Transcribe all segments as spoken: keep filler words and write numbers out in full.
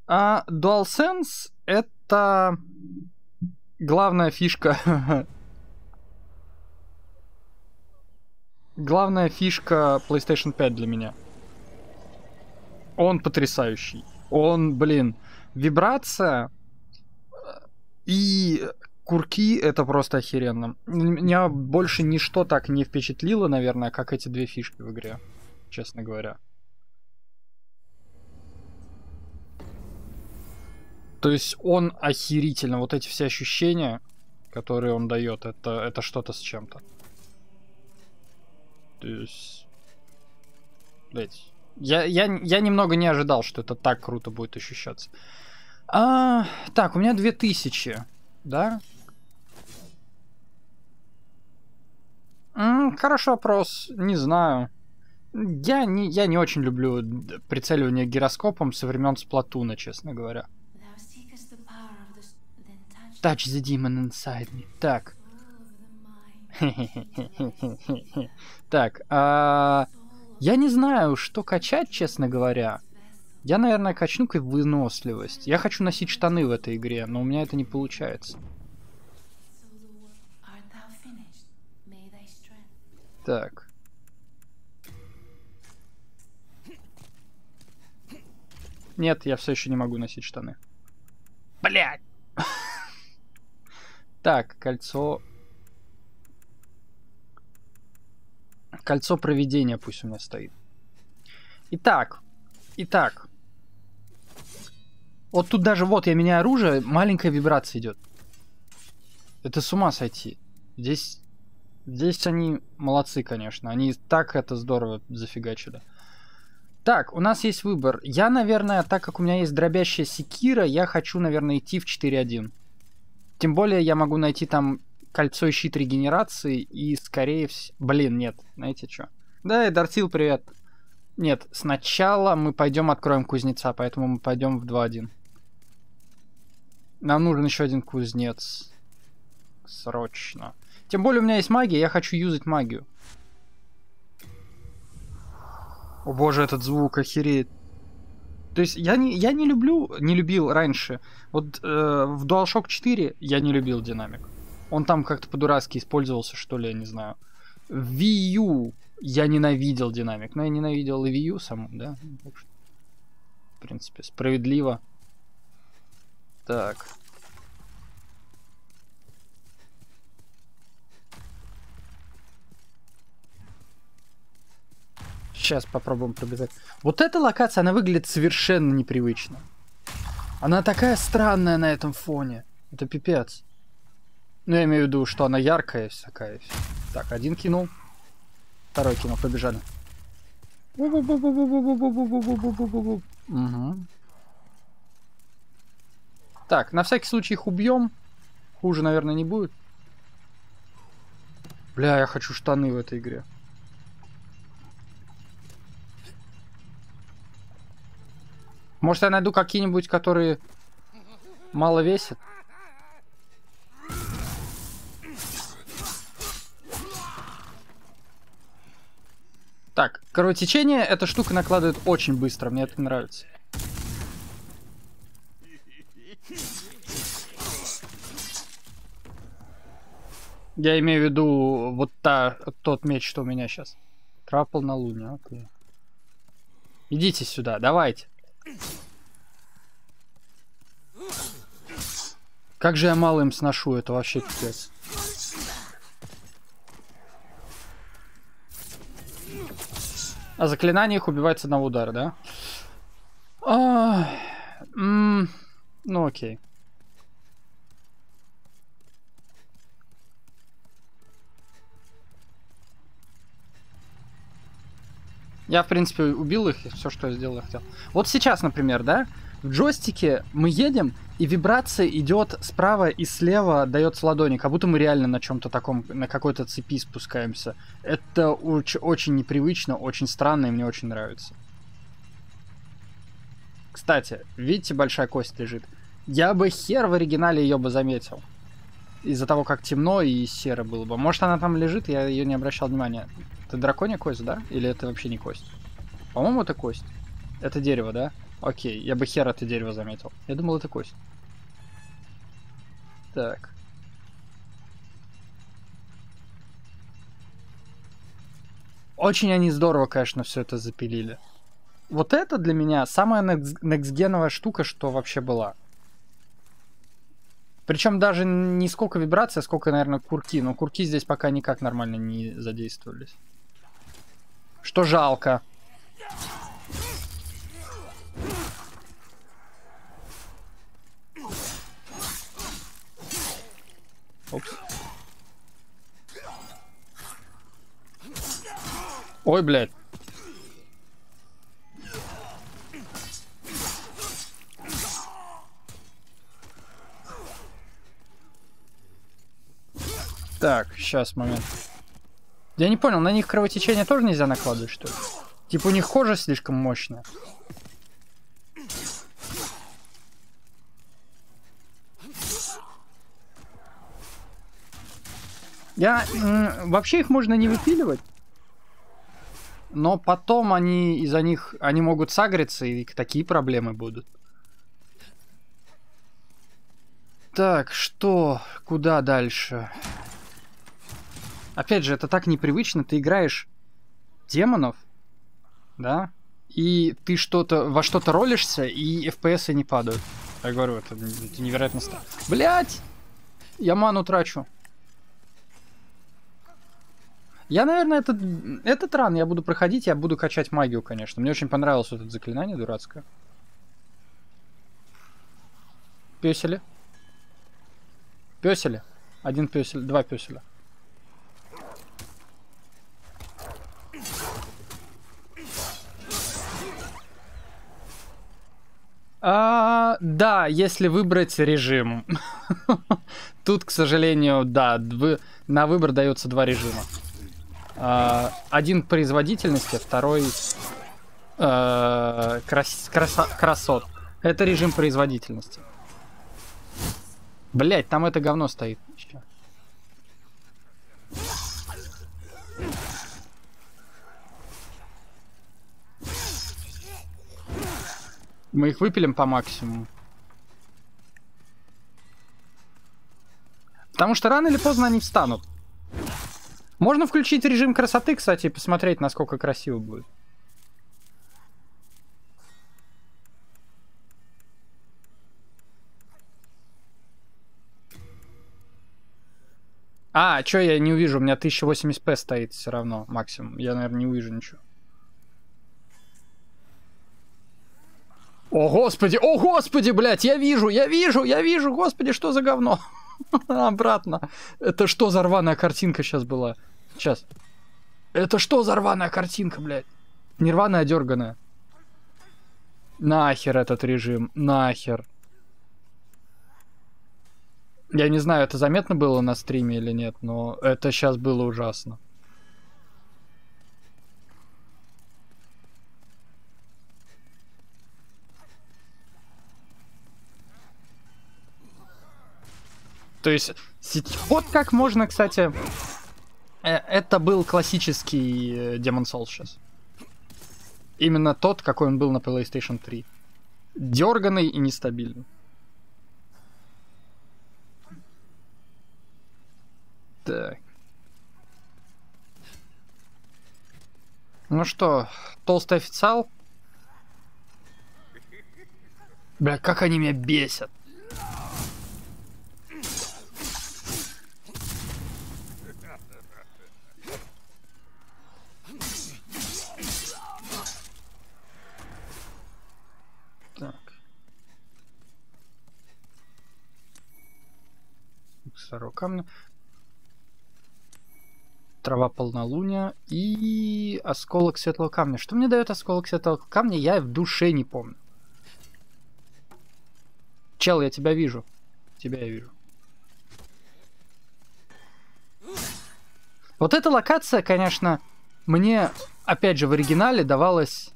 А DualSense — это главная фишка. Главная фишка PlayStation пять для меня. Он потрясающий. Он, блин, вибрация и курки — это просто охеренно. Меня больше ничто так не впечатлило, наверное, как эти две фишки в игре, честно говоря. То есть он охерительно. Вот эти все ощущения, которые он дает, это, это что-то с чем-то. То есть... Блять. Я, я, я немного не ожидал, что это так круто будет ощущаться. А, так, у меня две тысячи, да? М, хороший вопрос, не знаю. Я не, я не очень люблю прицеливание гироскопом со времен Сплатуна, честно говоря. Touch the demon inside me. Так. Так, а... я не знаю, что качать, честно говоря. Я, наверное, качну-ка выносливость. Я хочу носить штаны в этой игре, но у меня это не получается. Так. Нет, я все еще не могу носить штаны. Блядь! Так, кольцо... Кольцо провидения пусть у меня стоит. Итак. Итак. Вот тут даже, вот, я меняю оружие, маленькая вибрация идет. Это с ума сойти. Здесь... Здесь они молодцы, конечно. Они так это здорово зафигачили. Так, у нас есть выбор. Я, наверное, так как у меня есть дробящая секира, я хочу, наверное, идти в четыре один. Тем более я могу найти там кольцо и щит регенерации, и скорее всего... Блин, нет, знаете что? Да, и Дартил, привет. Нет, сначала мы пойдем откроем кузнеца, поэтому мы пойдем в два один. Нам нужен еще один кузнец. Срочно. Тем более у меня есть магия, я хочу юзать магию. О боже, этот звук охереет. То есть я не, я не люблю, не любил раньше. Вот э, в DualShock четыре я не любил динамик. Он там как-то по-дурацки использовался, что ли, я не знаю. В Wii U я ненавидел динамик. Но я ненавидел и Wii U саму, да? В принципе, справедливо. Так. Сейчас попробуем пробежать. Вот эта локация, она выглядит совершенно непривычно. Она такая странная на этом фоне. Это пипец. Ну, я имею в виду, что она яркая такая. Так, один кинул. Второй кинул, побежали. Угу. Так, на всякий случай их убьем. Хуже, наверное, не будет. Бля, я хочу штаны в этой игре. Может, я найду какие-нибудь, которые мало весят? Так, кровотечение эта штука накладывает очень быстро, мне это нравится. Я имею в виду вот та, тот меч, что у меня сейчас. Трапл на луне, окей. Идите сюда, давайте. Как же я мало им сношу, это вообще пипец. А заклинание их убивает с одного удара, да? А, м, ну окей. Я, в принципе, убил их, и все, что я сделал, я хотел. Вот сейчас, например, да, в джойстике мы едем, и вибрация идет справа и слева, дает с ладони, как будто мы реально на чем-то таком, на какой-то цепи спускаемся. Это очень, очень непривычно, очень странно, и мне очень нравится. Кстати, видите, большая кость лежит. Я бы хер в оригинале ее бы заметил. Из-за того, как темно и серо было бы. Может, она там лежит, я ее не обращал внимания. Это драконья кость, да? Или это вообще не кость? По-моему, это кость. Это дерево, да? Окей, я бы хер это дерево заметил. Я думал, это кость. Так. Очень они здорово, конечно, все это запилили. Вот это для меня самая некстгеновая штука, что вообще была. Причем даже не сколько вибраций, а сколько, наверное, курки. Но курки здесь пока никак нормально не задействовались. Что жалко. Упс. Ой, блядь. Так, сейчас, момент. Я не понял, на них кровотечение тоже нельзя накладывать, что ли? Типа у них кожа слишком мощная. Я... Вообще их можно не выпиливать. Но потом они из-за них... Они могут сагриться, и такие проблемы будут. Так, что? Куда дальше? Опять же, это так непривычно. Ты играешь демонов, да? И ты что-то во что-то ролишься, и эф пи эсы не падают. Я говорю, это, это невероятно странно. Блять! Я ману трачу. Я, наверное, этот, этот ран я буду проходить, я буду качать магию, конечно. Мне очень понравилось вот это заклинание дурацкое. Пёсели. Пёсели. Один пёсель, два пёселя. А, да, если выбрать режим. Тут, к сожалению, да, вы, на выбор дается два режима. Uh, один производительности, второй uh, крас краса красот. Это режим производительности. Блять, там это говно стоит. Еще. Мы их выпилим по максимуму. Потому что рано или поздно они встанут. Можно включить режим красоты, кстати, и посмотреть, насколько красиво будет. А, чё я не увижу? У меня тысяча восемьдесят пэ стоит все равно, максимум. Я, наверное, не увижу ничего. О, господи, о, господи, блядь, я вижу, я вижу, я вижу, господи, что за говно? Обратно. Это что за рваная картинка сейчас была? Сейчас. Это что за рваная картинка, блядь? Не рваная, а дерганая. Нахер этот режим, нахер. Я не знаю, это заметно было на стриме или нет, но это сейчас было ужасно. То есть, вот как можно, кстати... Это был классический Demon's Souls сейчас. Именно тот, какой он был на PlayStation три. Дерганый и нестабильный. Так. Ну что, толстый официал? Бля, как они меня бесят. Старого камня. Трава полнолуния и осколок светлого камня. Что мне дает осколок светлого камня, я в душе не помню. Чел, я тебя вижу. Тебя я вижу. Вот эта локация, конечно, мне, опять же, в оригинале давалась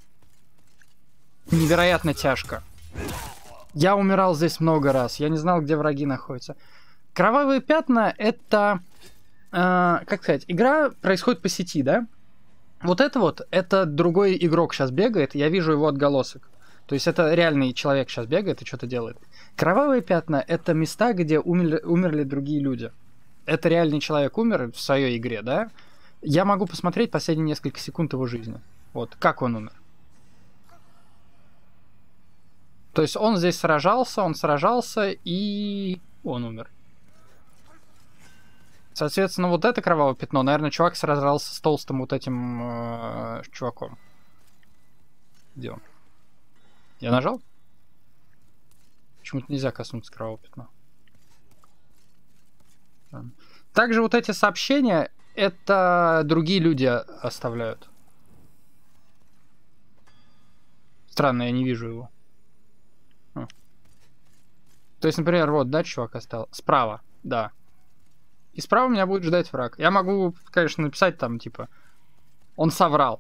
невероятно тяжко. Я умирал здесь много раз. Я не знал, где враги находятся. Кровавые пятна — это, э, как сказать, игра происходит по сети, да? Вот это вот, это другой игрок сейчас бегает, я вижу его отголосок. То есть это реальный человек сейчас бегает и что-то делает. Кровавые пятна — это места, где умерли, умерли другие люди. Это реальный человек умер в своей игре, да? Я могу посмотреть последние несколько секунд его жизни. Вот, как он умер. То есть он здесь сражался, он сражался, и он умер. Соответственно, вот это кровавое пятно, наверное, чувак сражался с толстым вот этим э, чуваком. Где он? Я нажал? Почему-то нельзя коснуться кровавого пятна. Также вот эти сообщения, это другие люди оставляют. Странно, я не вижу его. А. То есть, например, вот, да, чувак оставил. Справа, да. И справа меня будет ждать враг. Я могу, конечно, написать там, типа, он соврал.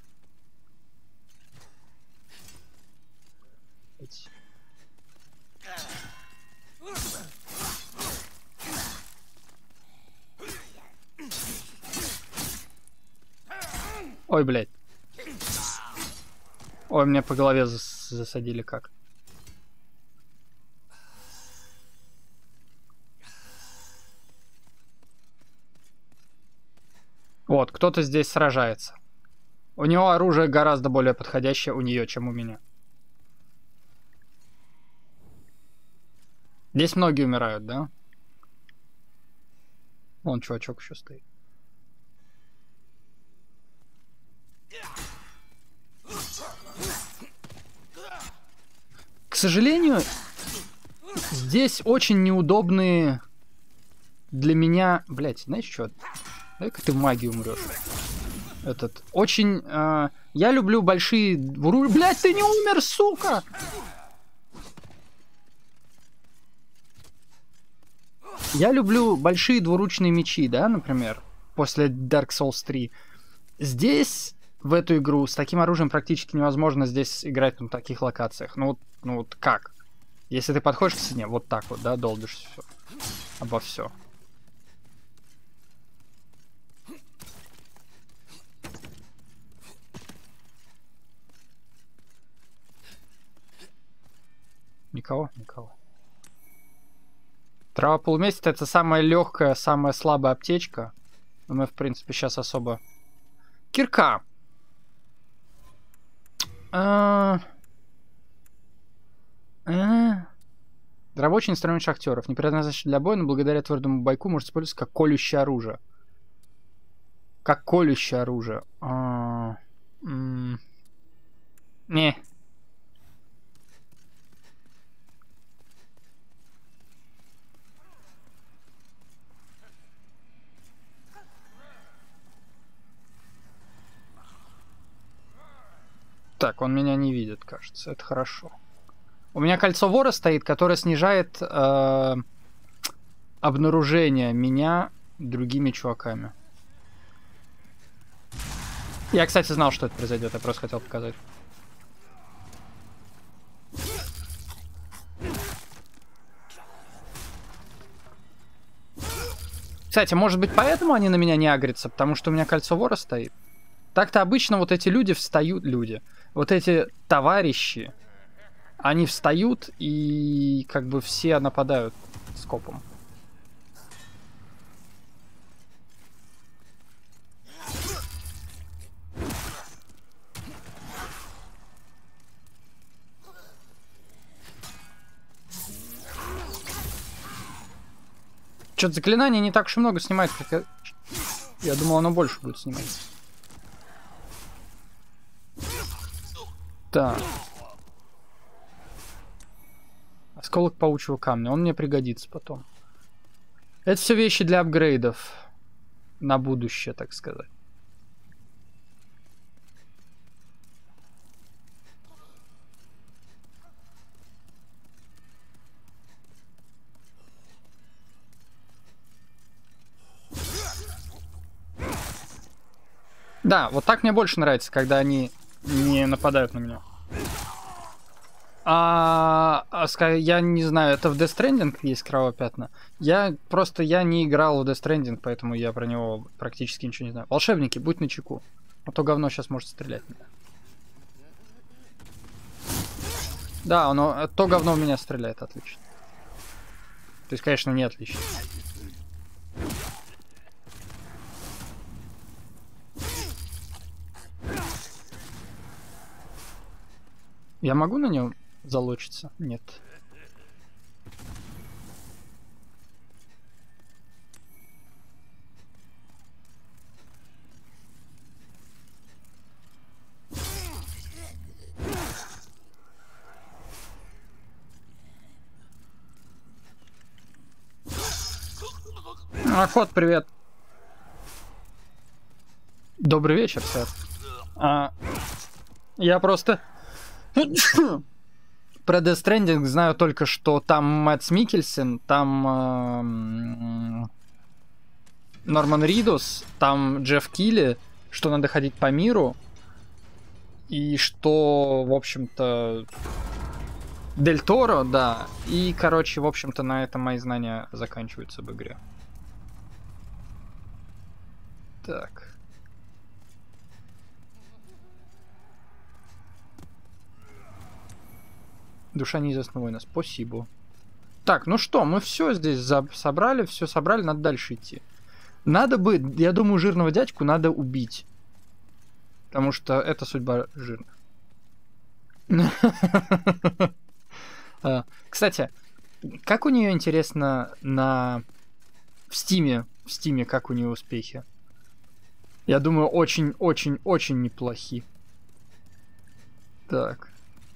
Ой, блядь. Ой, меня по голове зас засадили как. Вот, кто-то здесь сражается. У него оружие гораздо более подходящее у нее, чем у меня. Здесь многие умирают, да? Вон чувачок еще стоит. К сожалению, здесь очень неудобные для меня... Блять, знаешь что? Дай-ка ты в магии умрешь. Этот. Очень... Э, я люблю большие... Блять, ты не умер, сука! Я люблю большие двуручные мечи, да, например, после Dark Souls три. Здесь, в эту игру, с таким оружием практически невозможно здесь играть на таких локациях. Ну вот, ну вот как? Если ты подходишь к стене, вот так вот, да, долбишь все. Обо все. Никого? Никого. Трава полумесяца — это самая легкая, самая слабая аптечка. Но мы, в принципе, сейчас особо... Кирка! А... А... Рабочий инструмент шахтеров. Не предназначен для боя, но благодаря твердому бойку может использоваться как колющее оружие. Как колющее оружие. А... М... Не. Так, он меня не видит, кажется. Это хорошо. У меня кольцо вора стоит, которое снижает э, обнаружение меня другими чуваками. Я, кстати, знал, что это произойдет. Я просто хотел показать. Кстати, может быть, поэтому они на меня не агрятся, потому что у меня кольцо вора стоит. Так-то обычно вот эти люди встают, люди, вот эти товарищи, они встают и как бы все нападают скопом. Что-то заклинание не так уж и много снимает, как я... Я думал, оно больше будет снимать. Так. Осколок паучьего камня. Он мне пригодится потом. Это все вещи для апгрейдов. На будущее, так сказать. Да, вот так мне больше нравится, когда они не нападают на меня. А, а я не знаю, это в Death Stranding есть кровавые пятна? Я просто я не играл в Death Stranding, поэтому я про него практически ничего не знаю. Волшебники, будь начеку. А то говно сейчас может стрелять в меня. Да, оно, то говно в меня стреляет, отлично. То есть, конечно, не отлично. Я могу на нем залочиться? Нет. А, кот, привет. Добрый вечер, сэр. А, я просто... Про Death Stranding знаю только, что там Мэтт Миккельсен, там э, Норман Ридус, там Джефф Килли, что надо ходить по миру, и что, в общем-то, Дель Торо, да. И, короче, в общем-то, на этом мои знания заканчиваются в игре. Так. Душа неизвестного воина. Спасибо. Так, ну что, мы все здесь за- собрали, все собрали, надо дальше идти. Надо бы, я думаю, жирного дядьку надо убить. Потому что это судьба жирных. Кстати, как у нее, интересно, на... В Стиме, в Стиме, как у нее успехи? Я думаю, очень-очень-очень неплохи. Так.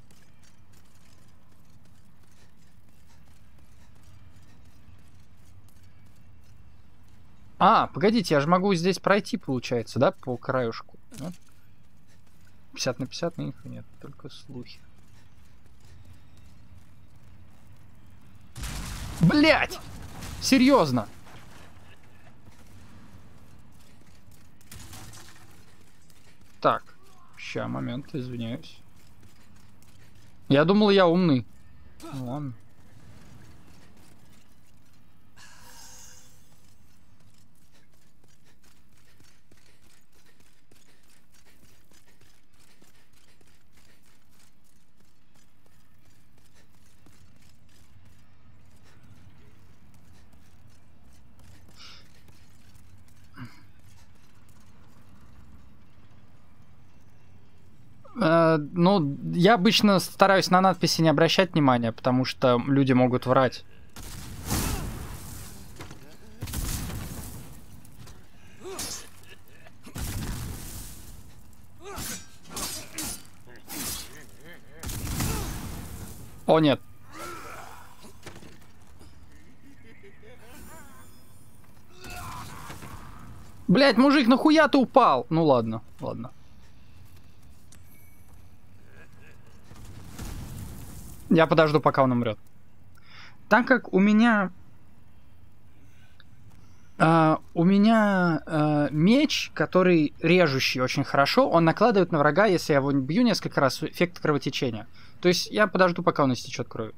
А, погодите, я же могу здесь пройти, получается, да, по краюшку? Нет? пятьдесят на пятьдесят на инфо нет, только слухи. Блять! Серьезно? Так, ща, момент, извиняюсь. Я думал, я умный. Ну, ладно. Э, ну, я обычно стараюсь на надписи не обращать внимания, потому что люди могут врать. О, нет. Блять, мужик, нахуя ты упал? Ну ладно, ладно. Я подожду, пока он умрет. Так как у меня... Uh, у меня uh, меч, который режущий очень хорошо, он накладывает на врага, если я его бью несколько раз, эффект кровотечения. То есть я подожду, пока он истечет кровью.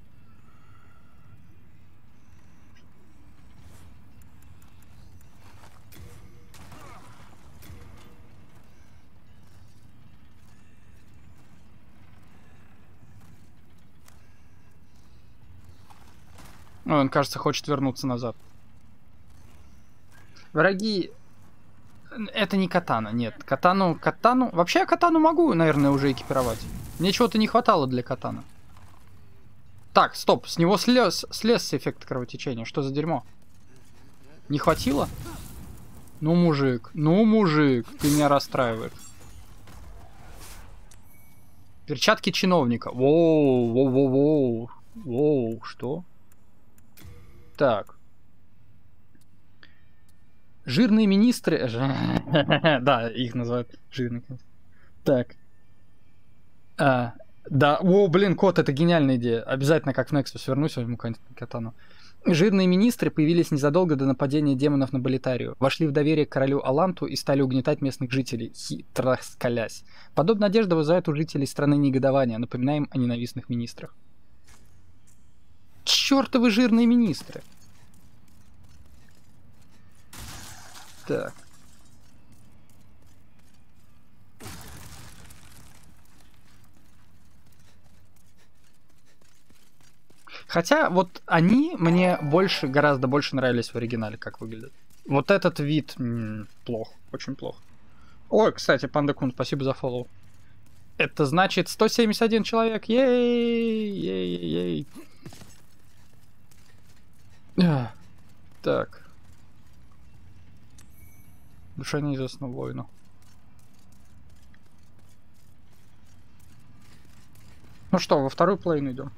Ну, он, кажется, хочет вернуться назад. Враги... Это не катана, нет. Катану... Катану... Вообще я катану могу, наверное, уже экипировать. Мне чего-то не хватало для катана. Так, стоп. С него слез, слез эффект кровотечения. Что за дерьмо? Не хватило? Ну, мужик. Ну, мужик. Ты меня расстраиваешь. Перчатки чиновника. Воу, воу, воу, воу. Воу, что? Так. Жирные министры... Да, их называют жирные. Так. А, да, о, блин, кот, это гениальная идея. Обязательно, как в Nexus вернусь, возьму какую-нибудь катану. Жирные министры появились незадолго до нападения демонов на Болитарию, вошли в доверие к королю Аланту и стали угнетать местных жителей, хитро скалясь. Подобная одежда вызывает у жителей страны негодование, напоминаем о ненавистных министрах. Чёртовы жирные министры! Так. Хотя вот они мне больше, гораздо больше нравились в оригинале, как выглядят. Вот этот вид м, плох, очень плохо. Ой, кстати, Панда Кун, спасибо за фоллоу. Это значит сто семьдесят один человек. Ей, ей, ей. А, так. Душа неизвестного воина. Ну что, во вторую половину идем.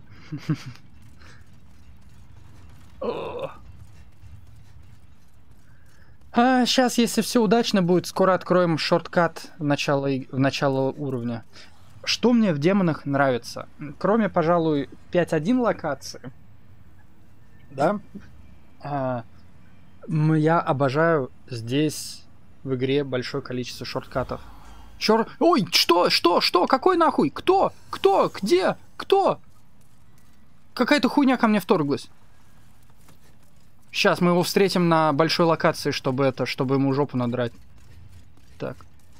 А, сейчас, если все удачно будет, скоро откроем шорткат в начало, в начало уровня. Что мне в демонах нравится? Кроме, пожалуй, пять точка один локации, да, а, я обожаю здесь в игре большое количество шорткатов. Чёр... Ой, что, что, что, какой нахуй? Кто? Кто? Где? Кто? Какая-то хуйня ко мне вторглась. Сейчас мы его встретим на большой локации, чтобы это, чтобы ему жопу надрать. Так.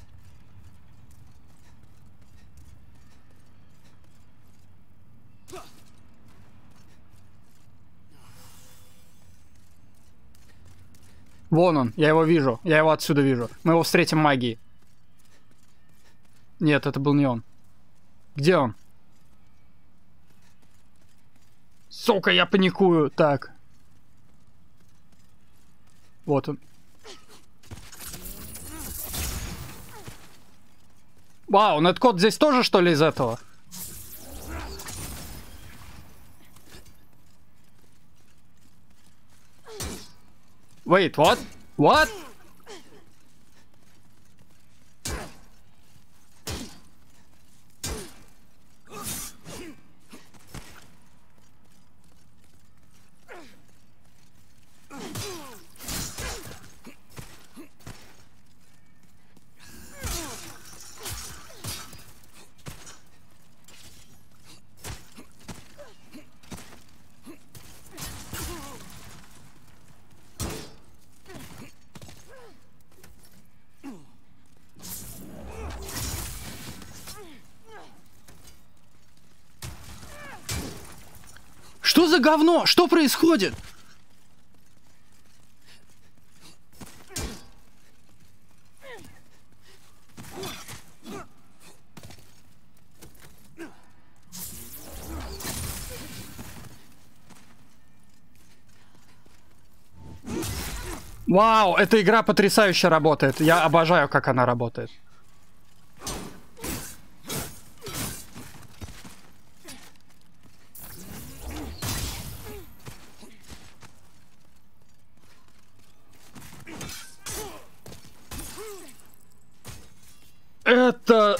Вон он, я его вижу, я его отсюда вижу. Мы его встретим магией. Нет, это был не он. Где он? Сука, я паникую. Так. Вот он. Вау, неткод здесь тоже, что ли, из этого? Wait, what? What? Что за говно? Что происходит? Вау, эта игра потрясающе работает. Я обожаю, как она работает. Это...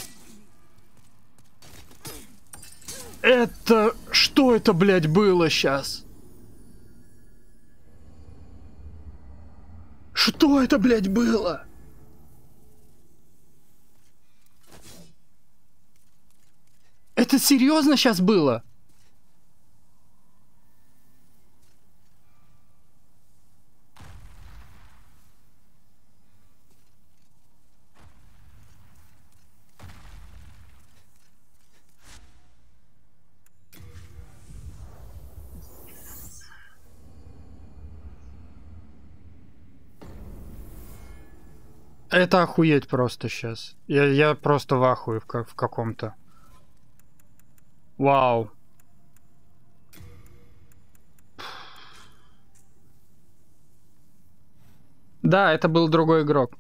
Это... Что это, блядь, было сейчас? Что это, блядь, было? Это серьезно сейчас было? Это охуеть просто сейчас. Я, я просто в ахуе в, как, в каком-то. Вау. Да, это был другой игрок.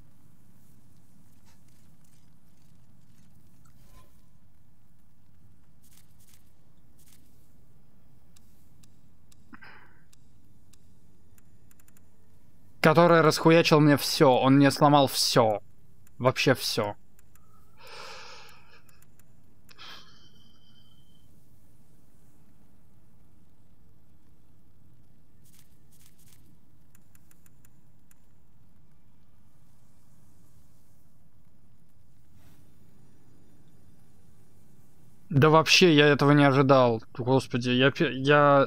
Который расхуячил мне все. Он мне сломал все. Вообще все. Да вообще, я этого не ожидал. Господи, я... я...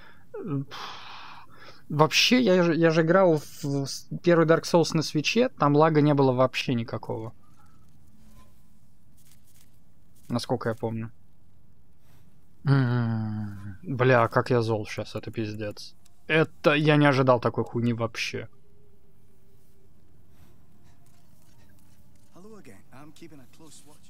Вообще, я же, я же играл в первый Dark Souls на свитче, там лага не было вообще никакого. Насколько я помню. М-м-м. Бля, как я зол сейчас, это пиздец. Это я не ожидал такой хуйни вообще. Hello again. I'm keeping a close watch.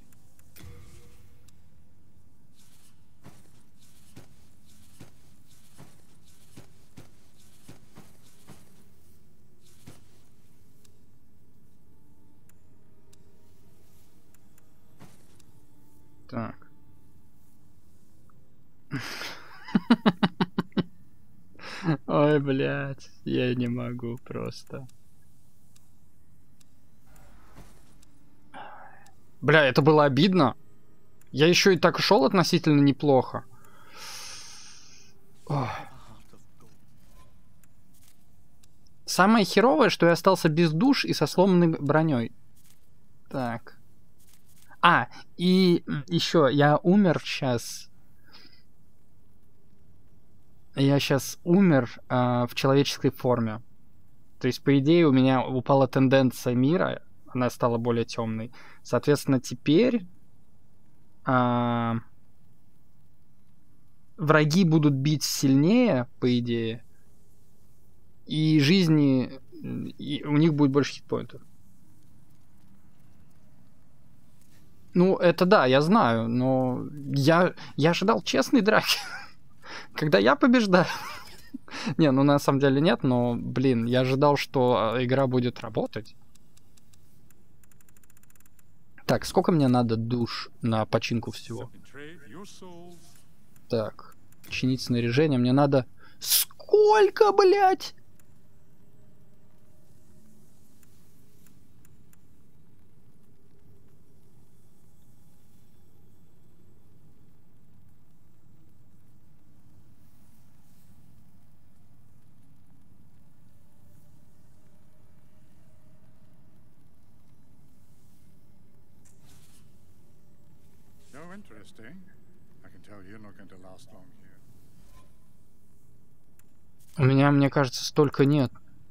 Так. Ой, блядь, я не могу просто. Бля, это было обидно. Я еще и так шел относительно неплохо. Ох. Самое херовое, что я остался без душ и со сломанной броней. Так. А, и еще я умер сейчас. Я сейчас умер э, в человеческой форме. То есть, по идее, у меня упала тенденция мира, она стала более темной. Соответственно, теперь э, враги будут бить сильнее, по идее, и жизни, и у них будет больше хитпоинтов. Ну, это да, я знаю, но я, я ожидал честной драки. Когда я побеждаю. Не, ну на самом деле нет, но, блин, я ожидал, что игра будет работать. Так, сколько мне надо душ на починку всего? Так, чинить снаряжение. Мне надо... Сколько, блядь? У меня, мне кажется, столько нет.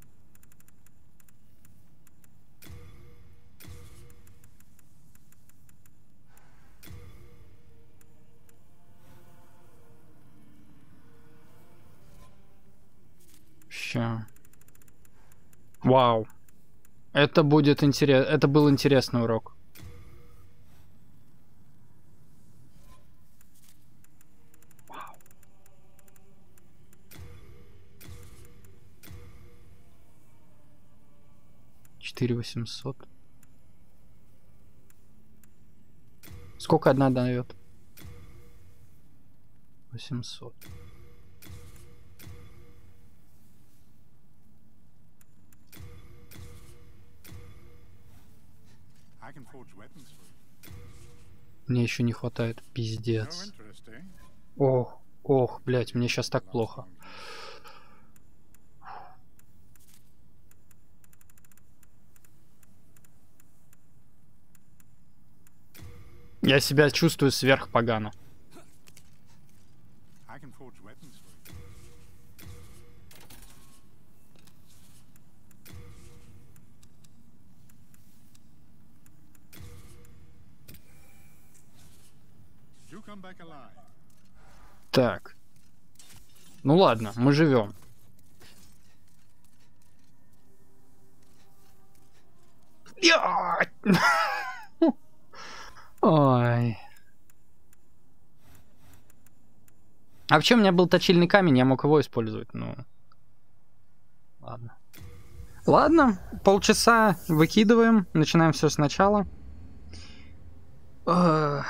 Ща. Вау. Это будет интересно. Это был интересный урок. Вау. четыре восемьсот. Сколько одна дает? восемьсот. Мне еще не хватает, пиздец. Ох, ох, блять, мне сейчас так плохо. Я себя чувствую сверхпогано. Так. Ну ладно, мы живем. Ой. А вообще у меня был точильный камень, я мог его использовать, ну. Ладно. Ладно, полчаса выкидываем, начинаем все сначала. Ugh.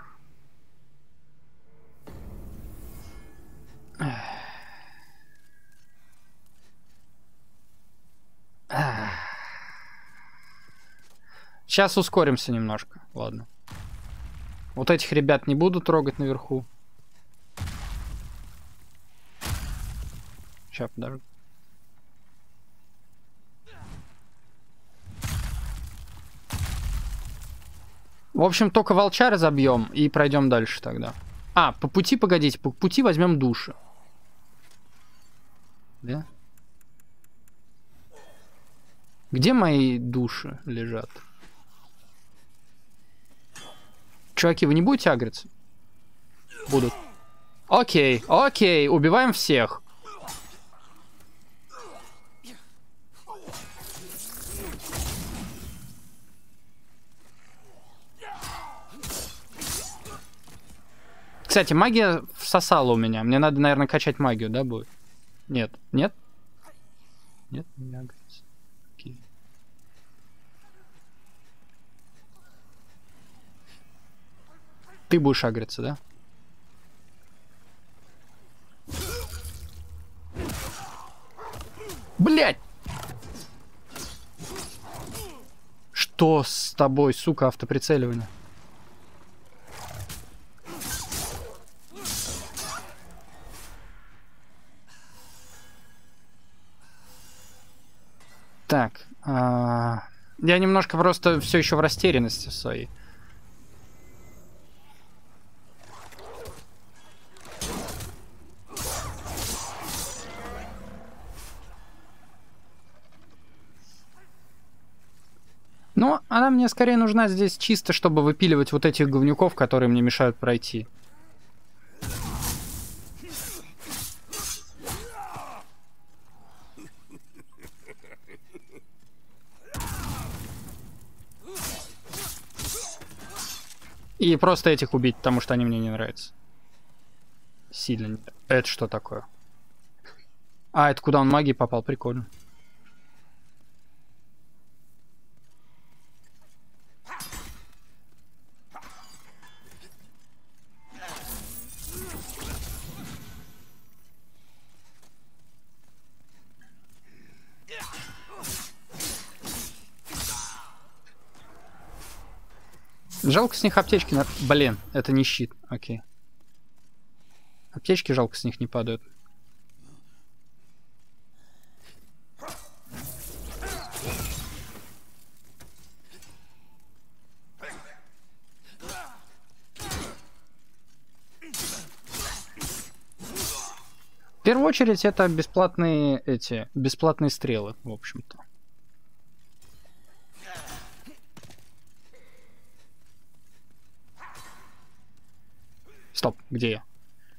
Сейчас ускоримся немножко, ладно. Вот этих ребят не буду трогать наверху. Сейчас, подожди. В общем, только волчар забьем и пройдем дальше тогда. А, по пути, погодите, по пути возьмем души. Да? Где мои души лежат? Чуваки, вы не будете агриться? Будут. Окей, окей, убиваем всех. Кстати, магия всосала у меня. Мне надо, наверное, качать магию, да, будет? Нет. Нет? Нет, не агрится. Окей. Ты будешь агриться, да? Блять! Что с тобой, сука, автоприцеливание? Так, а... я немножко просто все еще в растерянности своей. Но она мне скорее нужна здесь чисто, чтобы выпиливать вот этих говнюков, которые мне мешают пройти. И просто этих убить, потому что они мне не нравятся. Сильно. Это что такое? А, это куда он магией попал? Прикольно. Жалко с них аптечки... На... Блин, это не щит. Окей. Аптечки жалко с них не падают. В первую очередь это бесплатные эти... Бесплатные стрелы, в общем-то. Стоп, где я?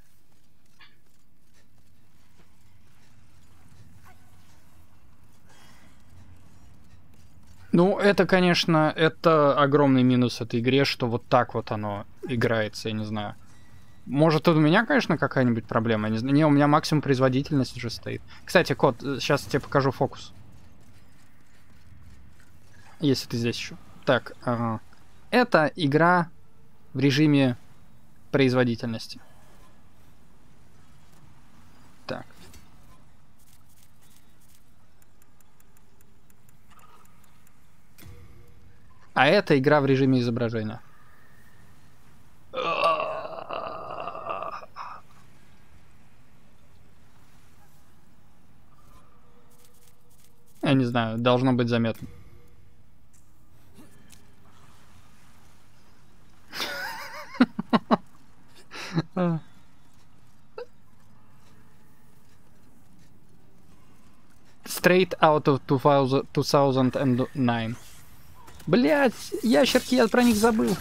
Ну, это, конечно, это огромный минус этой игре, что вот так вот оно играется, я не знаю. Может, тут у меня, конечно, какая-нибудь проблема, я не знаю. Не, у меня максимум производительность уже стоит. Кстати, кот, сейчас я тебе покажу фокус. Если ты здесь еще. Так, ага. Это игра в режиме производительности. Так. А это игра в режиме изображения. Я не знаю, должно быть заметно. Straight out of two thousand nine. Блять, ящерки, я про них забыл.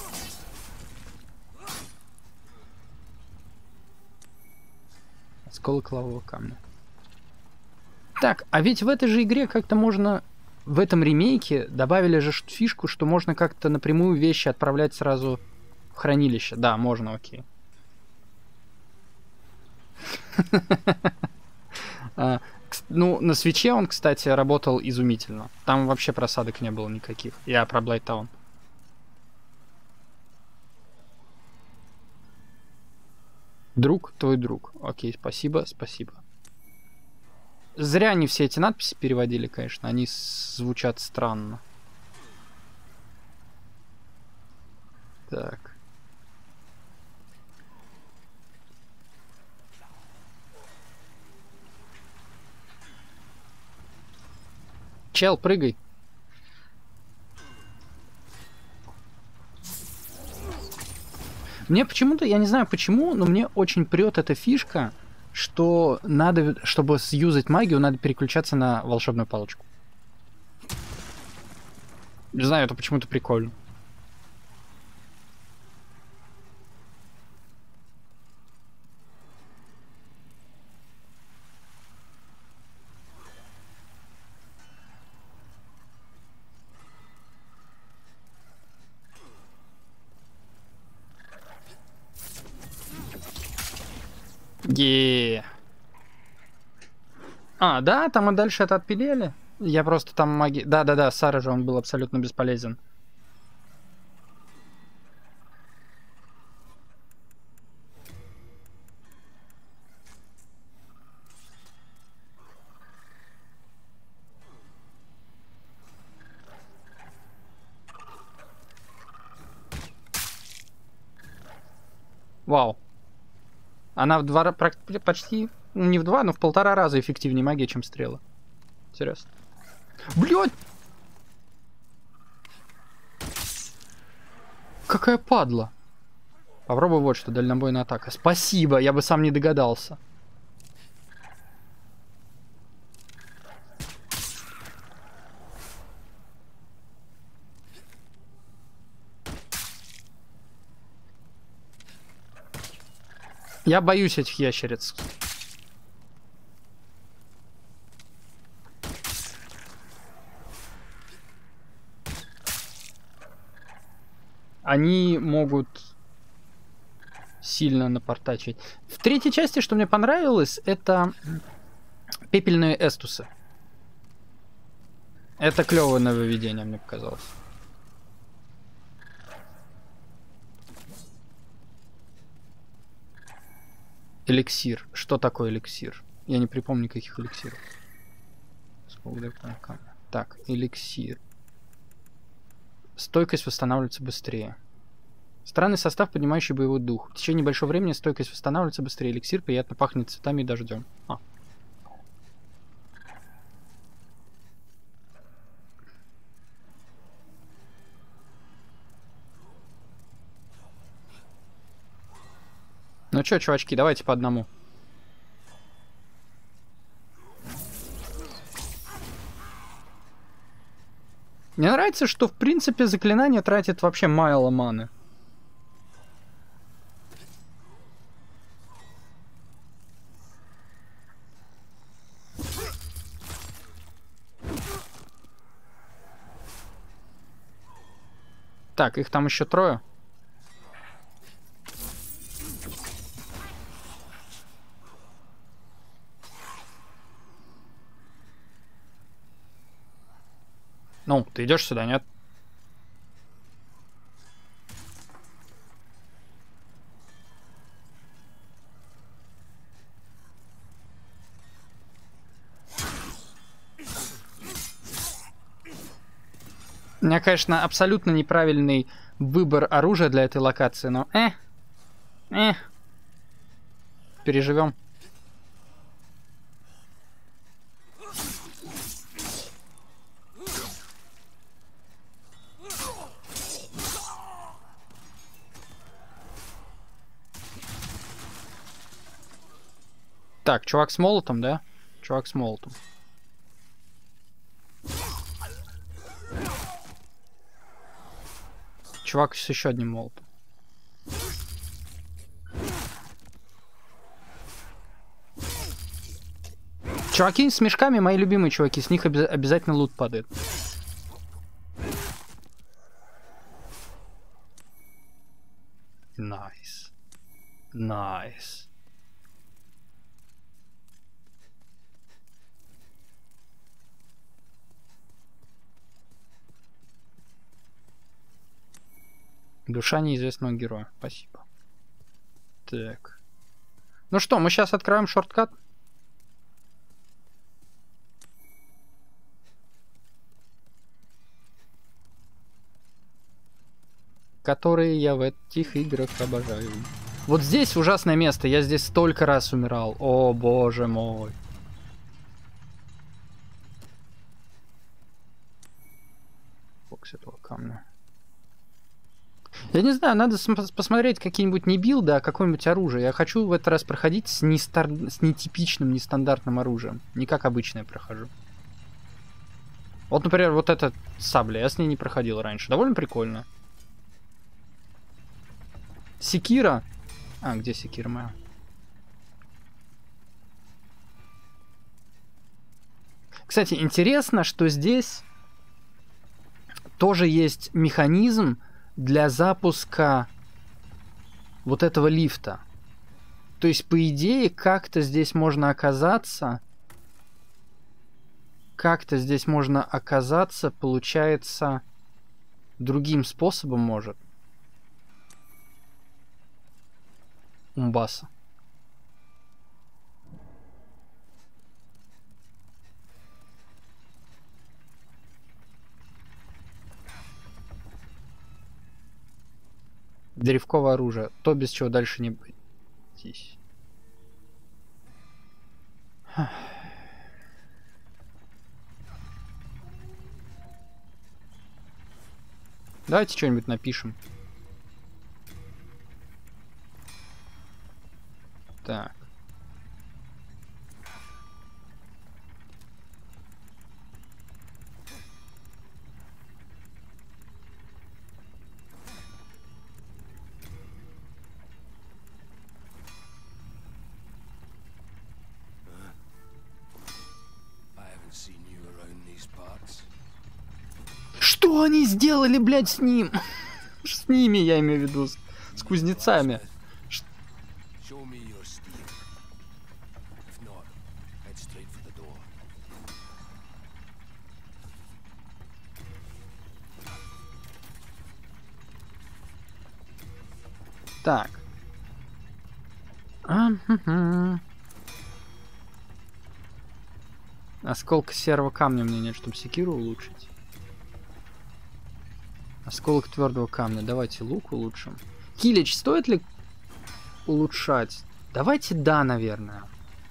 Осколок лавового камня. Так, а ведь в этой же игре как-то можно... В этом ремейке добавили же фишку, что можно как-то напрямую вещи отправлять сразу в хранилище. Да, можно, окей. Ну, на свитче он, кстати, работал изумительно. Там вообще просадок не было никаких. Я про Блайтаун. Друг, твой друг. Окей, спасибо, спасибо. Зря они все эти надписи переводили, конечно. Они звучат странно. Так. Чел, прыгай. Мне почему-то, я не знаю почему, но мне очень прет эта фишка, что надо, чтобы сюзать магию, надо переключаться на волшебную палочку. Не знаю, это почему-то прикольно. Е. А, да, там и дальше это отпилили. Я просто там маги... Да-да-да, Сара же он был абсолютно бесполезен. Вау. Она в два раза, почти, не в два, но в полтора раза эффективнее магия, чем стрелы. Интересно. Блядь! Какая падла. Попробуй вот что, дальнобойная атака. Спасибо, я бы сам не догадался. Я боюсь этих ящериц. Они могут сильно напортачить. В третьей части, что мне понравилось, это пепельные эстусы. Это клевое нововведение, мне показалось. Эликсир. Что такое эликсир? Я не припомню никаких эликсиров. Так, эликсир. Стойкость восстанавливается быстрее. Странный состав, поднимающий боевой дух. В течение небольшого времени стойкость восстанавливается быстрее. Эликсир приятно пахнет цветами и дождем. А. Ну чё, чувачки, давайте по одному. Мне нравится, что в принципе заклинание тратит вообще мало маны. Так, их там еще трое. Ну, ты идешь сюда, нет? У меня, конечно, абсолютно неправильный выбор оружия для этой локации, но э, э, переживем. Так, чувак с молотом, да? Чувак с молотом. Чувак с еще одним молотом. Чуваки с мешками мои любимые чуваки. С них обяз обязательно лут падает. Найс. Найс. Душа неизвестного героя. Спасибо. Так. Ну что, мы сейчас откроем шорткат. Которые я в этих играх обожаю. Вот здесь ужасное место. Я здесь столько раз умирал. О, боже мой. Бокс этого камня. Я не знаю, надо посмотреть какие-нибудь не билды, а какое-нибудь оружие. Я хочу в этот раз проходить с, нестар... с нетипичным, нестандартным оружием. Не как обычно я прохожу. Вот, например, вот эта сабля. Я с ней не проходил раньше. Довольно прикольно. Секира. А, где секира моя? Кстати, интересно, что здесь тоже есть механизм для запуска вот этого лифта. То есть, по идее, как-то здесь можно оказаться... Как-то здесь можно оказаться, получается, другим способом может. Умбаса. Древковое оружие. То, без чего дальше не обойтись. Давайте что-нибудь напишем. Так. Что они сделали, блядь, с ним? С ними, я имею в виду, с, с кузнецами. Ш- Так. А-ху-ху. Осколка серого камня мне нет, чтобы секиру улучшить. Осколок твердого камня. Давайте лук улучшим. Килич, стоит ли улучшать? Давайте да, наверное.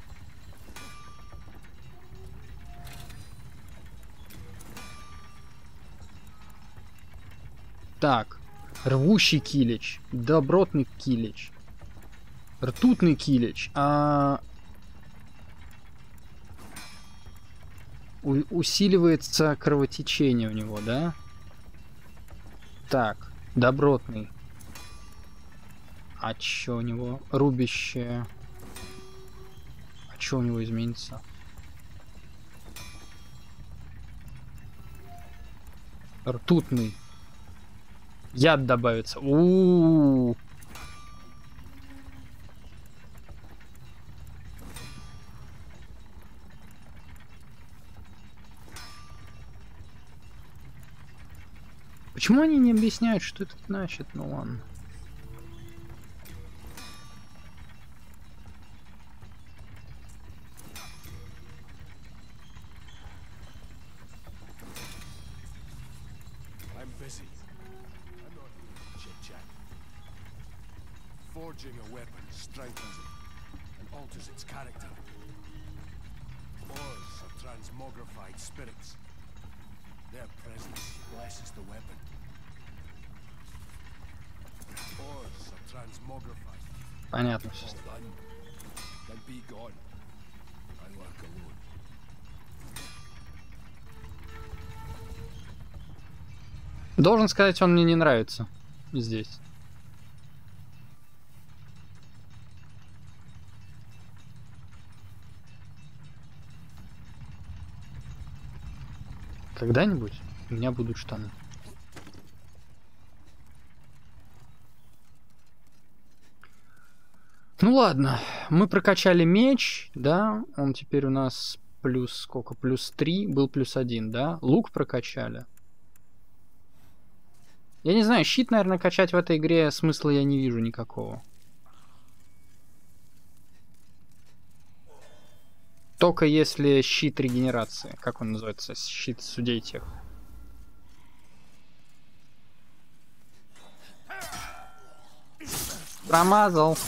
Так. Рвущий килич. Добротный килич. Ртутный килич. А... У усиливается кровотечение у него, да? Так, добротный. А чё у него? Рубящее. А чё у него изменится? Ртутный. Яд добавится. У-у-у. Почему они не объясняют, что это значит? Ну ладно. Forging a weapon strengthens it and alters its character. Ores are transmogrified spirits. Their presence blesses the weapon. Ores are transmogrified. Понятно все. Then be gone. I work alone. Должен сказать, он мне не нравится здесь. Когда-нибудь у меня будут штаны. Ну ладно, мы прокачали меч, да, он теперь у нас плюс сколько, плюс три, был плюс один, да, лук прокачали. Я не знаю, щит, наверное, качать в этой игре смысла я не вижу никакого. Только если щит регенерации, как он называется, щит судей тех. Промазал.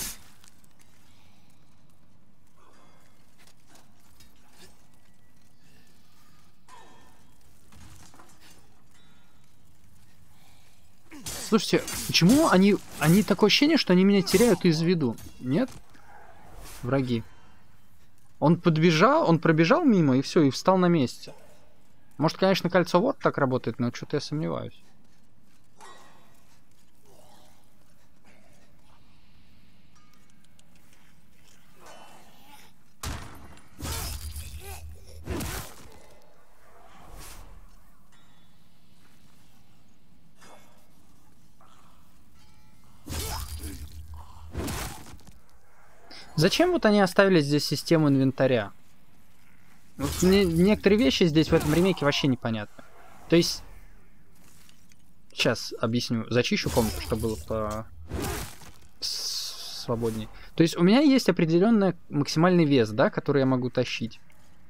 Слушайте, почему они... Они такое ощущение, что они меня теряют из виду? Нет? Враги. Он подбежал, он пробежал мимо и все, и встал на месте. Может, конечно, кольцо вот так работает, но что-то я сомневаюсь. Зачем вот они оставили здесь систему инвентаря? Вот мне некоторые вещи здесь в этом ремейке вообще непонятны. То есть... Сейчас объясню. Зачищу комнату, чтобы было по... свободнее. То есть у меня есть определенный максимальный вес, да, который я могу тащить.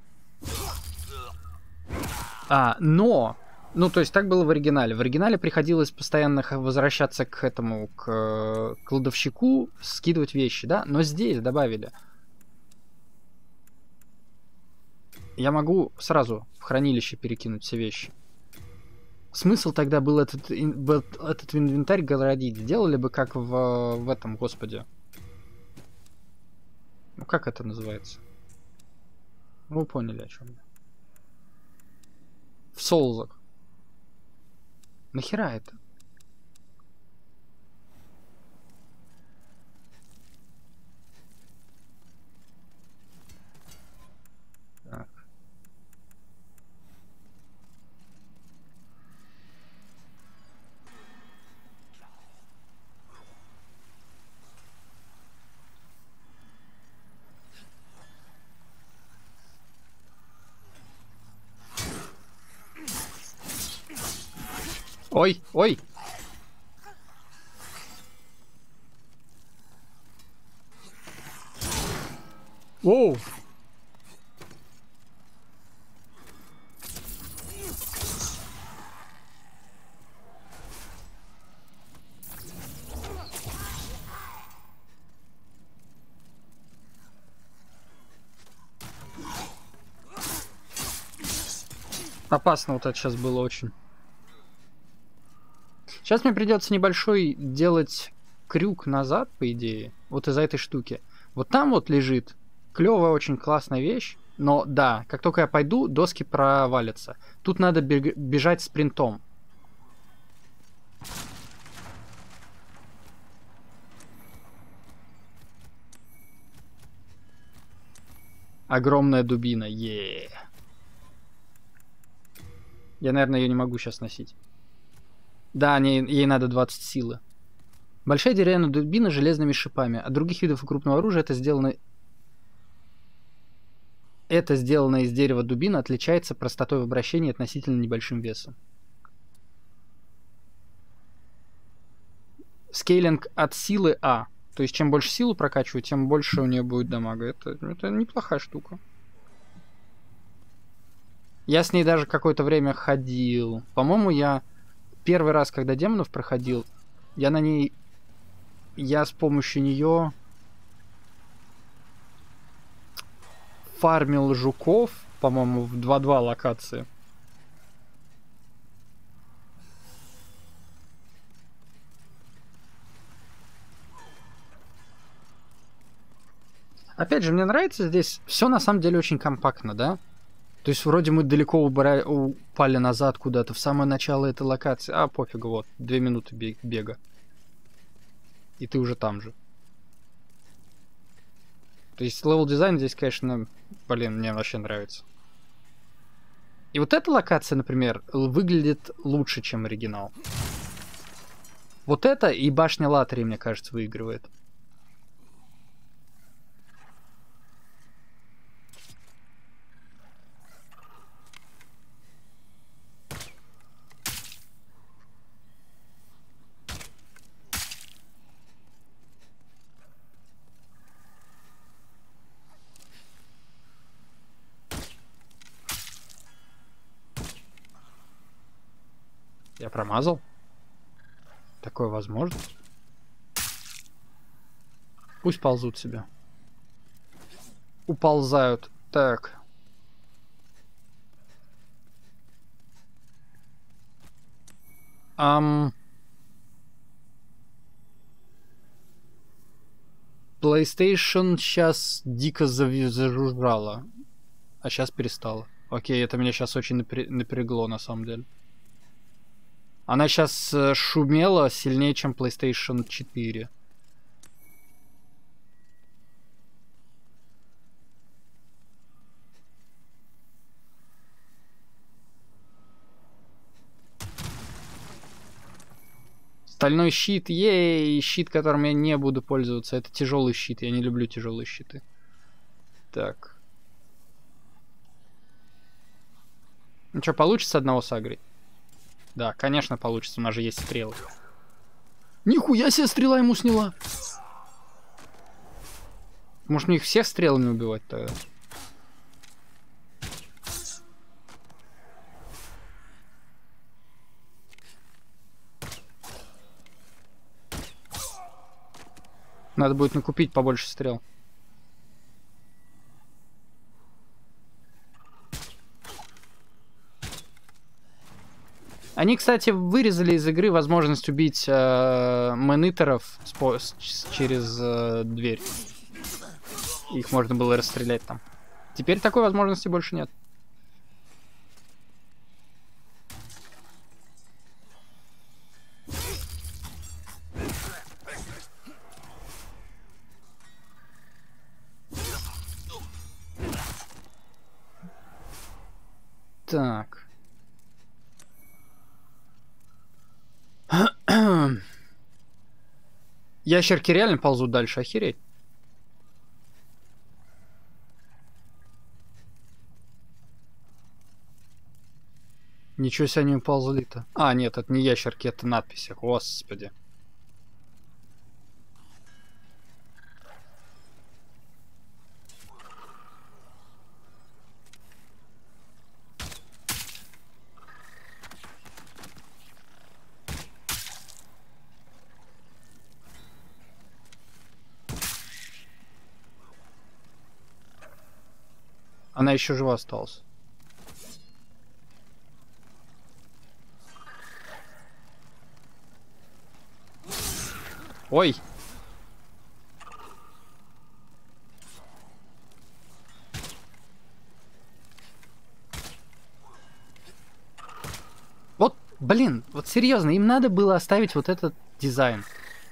А, но... Ну, то есть так было в оригинале. В оригинале приходилось постоянно возвращаться к этому, к кладовщику, скидывать вещи, да? Но здесь добавили. Я могу сразу в хранилище перекинуть все вещи. Смысл тогда был этот, этот инвентарь городить. Сделали бы как в, в этом, господи. Ну, как это называется? Вы поняли, о чем я. В Соулзах. Нахера это? Так. Ой, ой! Воу! Опасно вот это сейчас было очень. Сейчас мне придется небольшой делать крюк назад, по идее, вот из-за этой штуки. Вот там вот лежит клевая, очень классная вещь, но да, как только я пойду, доски провалятся. Тут надо бег- бежать спринтом. Огромная дубина, е. Я, наверное, ее не могу сейчас носить. Да, не, ей надо двадцать силы. Большая деревянная дубина с железными шипами. От других видов крупного оружия это сделано... Это сделано из дерева дубина отличается простотой в обращении и относительно небольшим весом. Скейлинг от силы А. То есть чем больше силу прокачиваю, тем больше у нее будет дамага. Это, это неплохая штука. Я с ней даже какое-то время ходил. По-моему, я первый раз, когда демонов проходил, я на ней... Я с помощью нее фармил жуков, по-моему, в два-два локации. Опять же, мне нравится здесь все на самом деле очень компактно, да? То есть вроде мы далеко убра... упали назад куда-то, в самое начало этой локации. А, пофигу, вот, две минуты бега. И ты уже там же. То есть левел дизайн здесь, конечно, блин, мне вообще нравится. И вот эта локация, например, выглядит лучше, чем оригинал. Вот это и башня Латари, мне кажется, выигрывает. Я промазал? Такое возможно? Пусть ползут себе. Уползают. Так. Ам... PlayStation сейчас дико зажужжала. А сейчас перестала. Окей, это меня сейчас очень напря... напрягло, на самом деле. Она сейчас шумела сильнее, чем PlayStation четыре. Стальной щит. Ей, щит, которым я не буду пользоваться. Это тяжелый щит. Я не люблю тяжелые щиты. Так. Ну что, получится одного сагрить? Да, конечно получится. У нас же есть стрелы. Нихуя себе стрела ему сняла. Может мне их всех стрелами убивать тогда? Надо будет накупить побольше стрел. Они, кстати, вырезали из игры возможность убить э, мониторов через э, дверь. Их можно было расстрелять там. Теперь такой возможности больше нет. Так. Ящерки реально ползут дальше, охереть. Ничего себе они ползли-то. А, нет, это не ящерки, это надписи. Господи. Она еще жива осталась. Ой! Вот, блин, вот серьезно, им надо было оставить вот этот дизайн.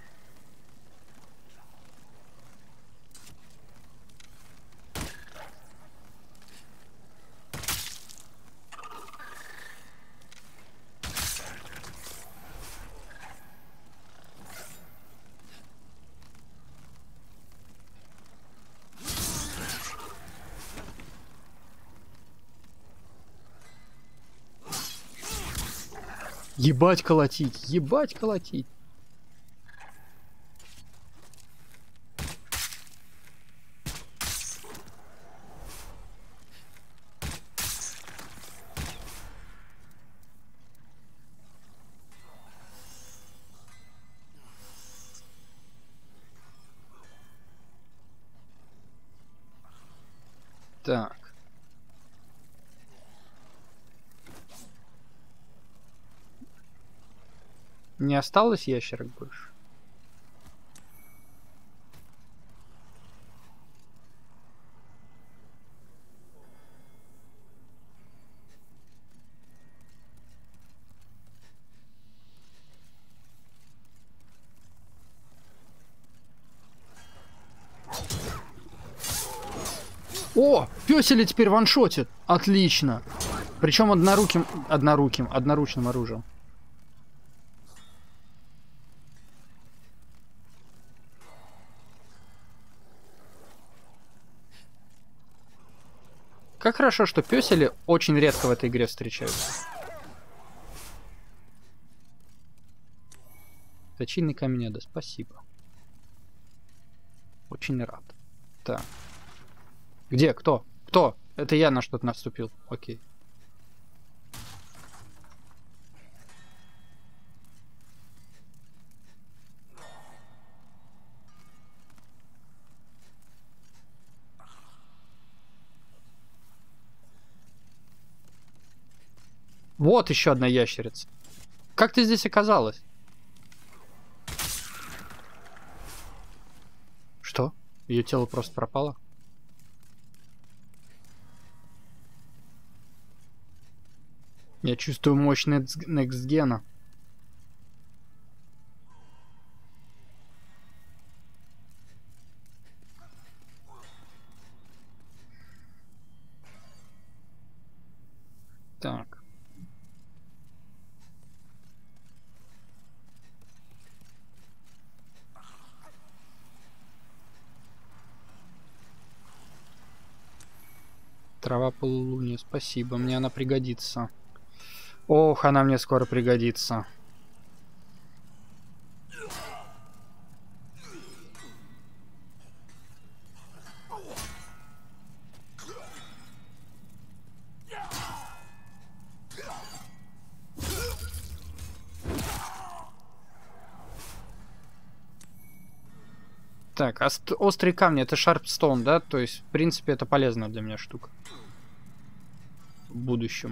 Ебать колотить, ебать колотить. Так. Не осталось ящерок больше? О, пёсели теперь ваншотит. Отлично. Причем одноруким, одноруким, одноручным оружием. Как хорошо, что пёсели очень редко в этой игре встречаются. Точильный камень, да, спасибо. Очень рад. Так. Где? Кто? Кто? Это я на что-то наступил. Окей. Вот еще одна ящерица. Как ты здесь оказалась? Что? Ее тело просто пропало? Я чувствую мощь некстгена. Так. Трава полулуния, спасибо, мне она пригодится. Ох, она мне скоро пригодится. Так, а острые камни, это шарпстоун, да? То есть, в принципе, это полезная для меня штука. В будущем.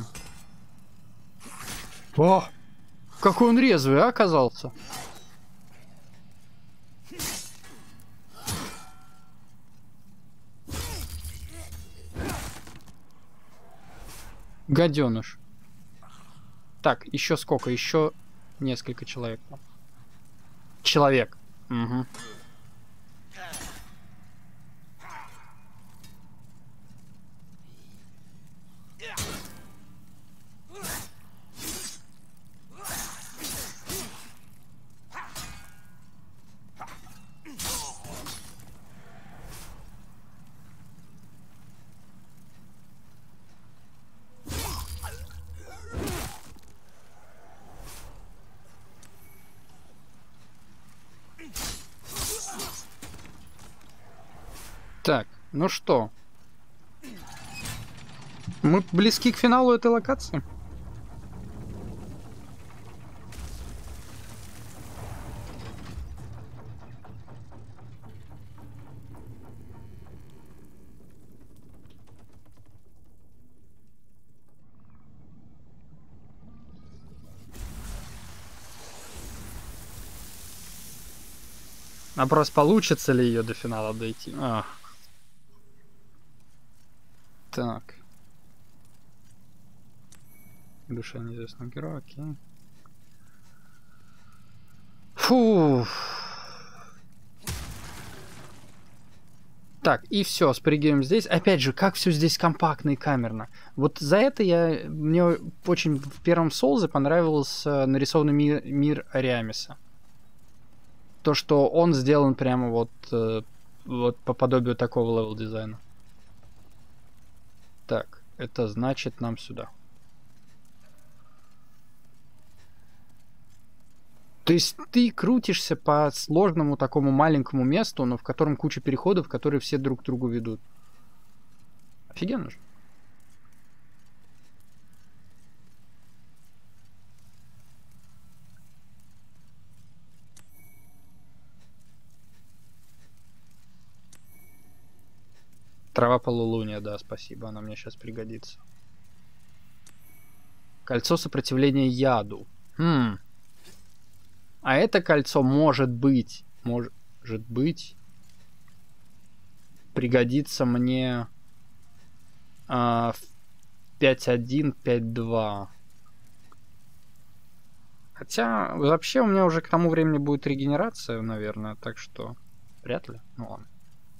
О! Какой он резвый, а, оказался? Гаденыш. Так, еще сколько? Еще несколько человек. Человек. Угу. Так, ну что? Мы близки к финалу этой локации. Вопрос, получится ли ее до финала дойти. Ах. Так. Душа неизвестного героя, окей. Фу. Так, и все, спрыгиваем здесь. Опять же, как все здесь компактно и камерно. Вот за это я... Мне очень в первом Соулзе понравился нарисованный мир, мир Ариамиса. То, что он сделан прямо вот, вот по подобию такого левел-дизайна. Так, это значит нам сюда. То есть ты крутишься по сложному такому маленькому месту, но в котором куча переходов, которые все друг к другу ведут. Офигенно же. Трава полулуния, да, спасибо, она мне сейчас пригодится. Кольцо сопротивления яду. Хм. А это кольцо может быть, может быть, пригодится мне а, в пять один, пять два. Хотя, вообще у меня уже к тому времени будет регенерация, наверное, так что вряд ли. Ну ладно.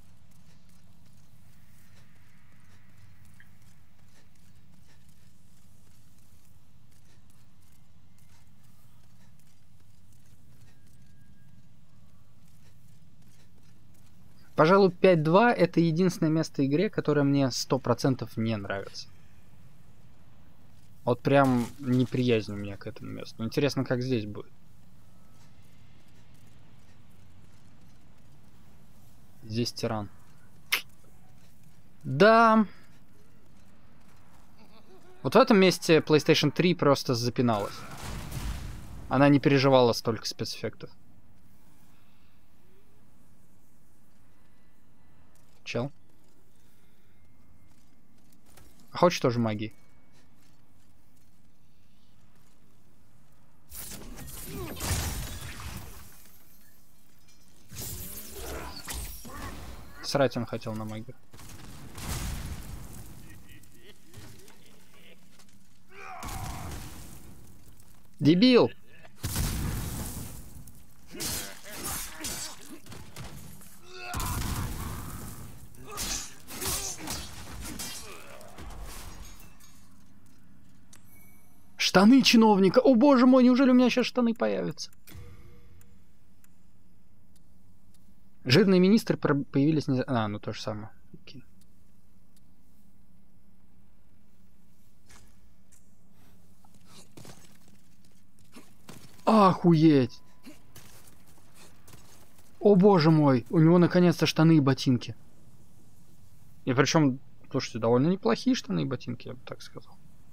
Пожалуй, пять два это единственное место в игре, которое мне сто процентов не нравится. Вот прям неприязнь у меня к этому месту. Интересно, как здесь будет. Здесь тиран. Да. Вот в этом месте PlayStation три просто запиналась. Она не переживала столько спецэффектов. Чел. А хочешь тоже магии? Срать он хотел на магию. Дебил! Штаны чиновника! О боже мой, неужели у меня сейчас штаны появятся? Жирные министры появились... Не... А, ну то же самое. Окей. Охуеть! О боже мой! У него наконец-то штаны и ботинки. И причем, слушайте, довольно неплохие штаны и ботинки, я бы так сказал.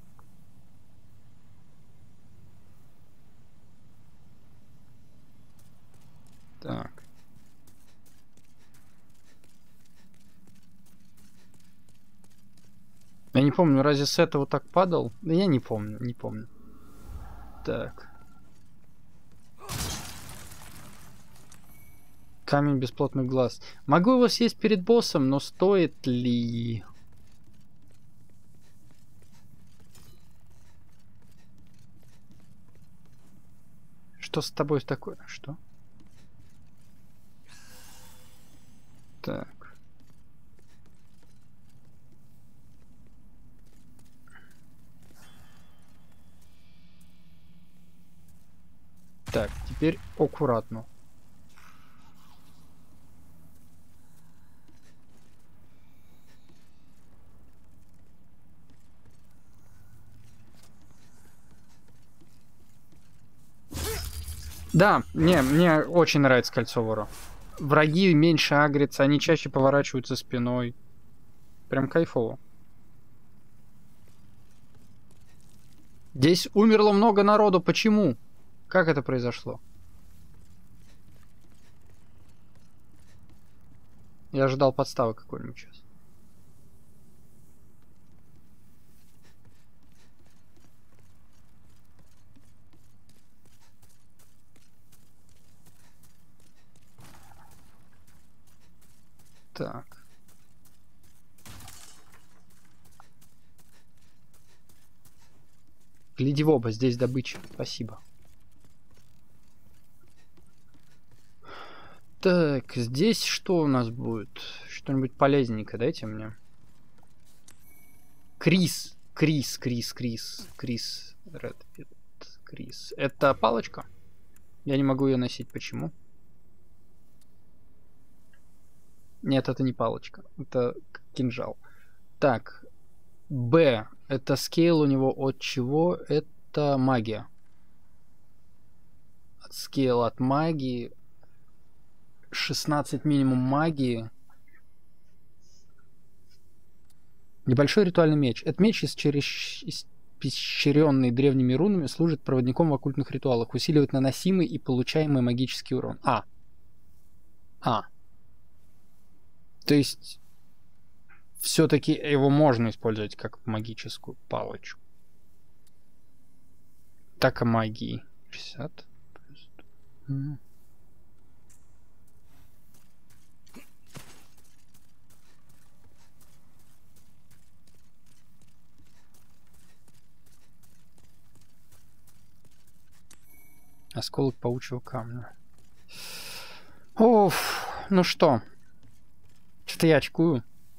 Так. Я не помню, разве с этого так падал? Да я не помню, не помню. Так. Камень бесплотных глаз. Могу его съесть перед боссом, но стоит ли? Что с тобой такое? Что? Так. Так, теперь аккуратно. Да, не, мне очень нравится кольцо вора. Враги меньше агрятся, они чаще поворачиваются спиной. Прям кайфово. Здесь умерло много народу. Почему? Как это произошло? Я ожидал подставы какой-нибудь сейчас. Так. Гляди в оба, здесь добыча. Спасибо. Так, здесь что у нас будет? Что-нибудь полезненькое дайте мне. Крис. Крис, Крис, Крис. Крис. Редпит. Крис. Это палочка? Я не могу ее носить. Почему? Нет, это не палочка. Это кинжал. Так. Б. Это скейл у него от чего? Это магия. От скейл от магии. шестнадцать минимум магии. Небольшой ритуальный меч. Этот меч, испещренный древними рунами, служит проводником в оккультных ритуалах. Усиливает наносимый и получаемый магический урон. А. А. То есть все-таки его можно использовать как магическую палочку. Так, о магии. шестьдесят. Осколок паучьего камня. Оф, ну что? Что-то я очкую.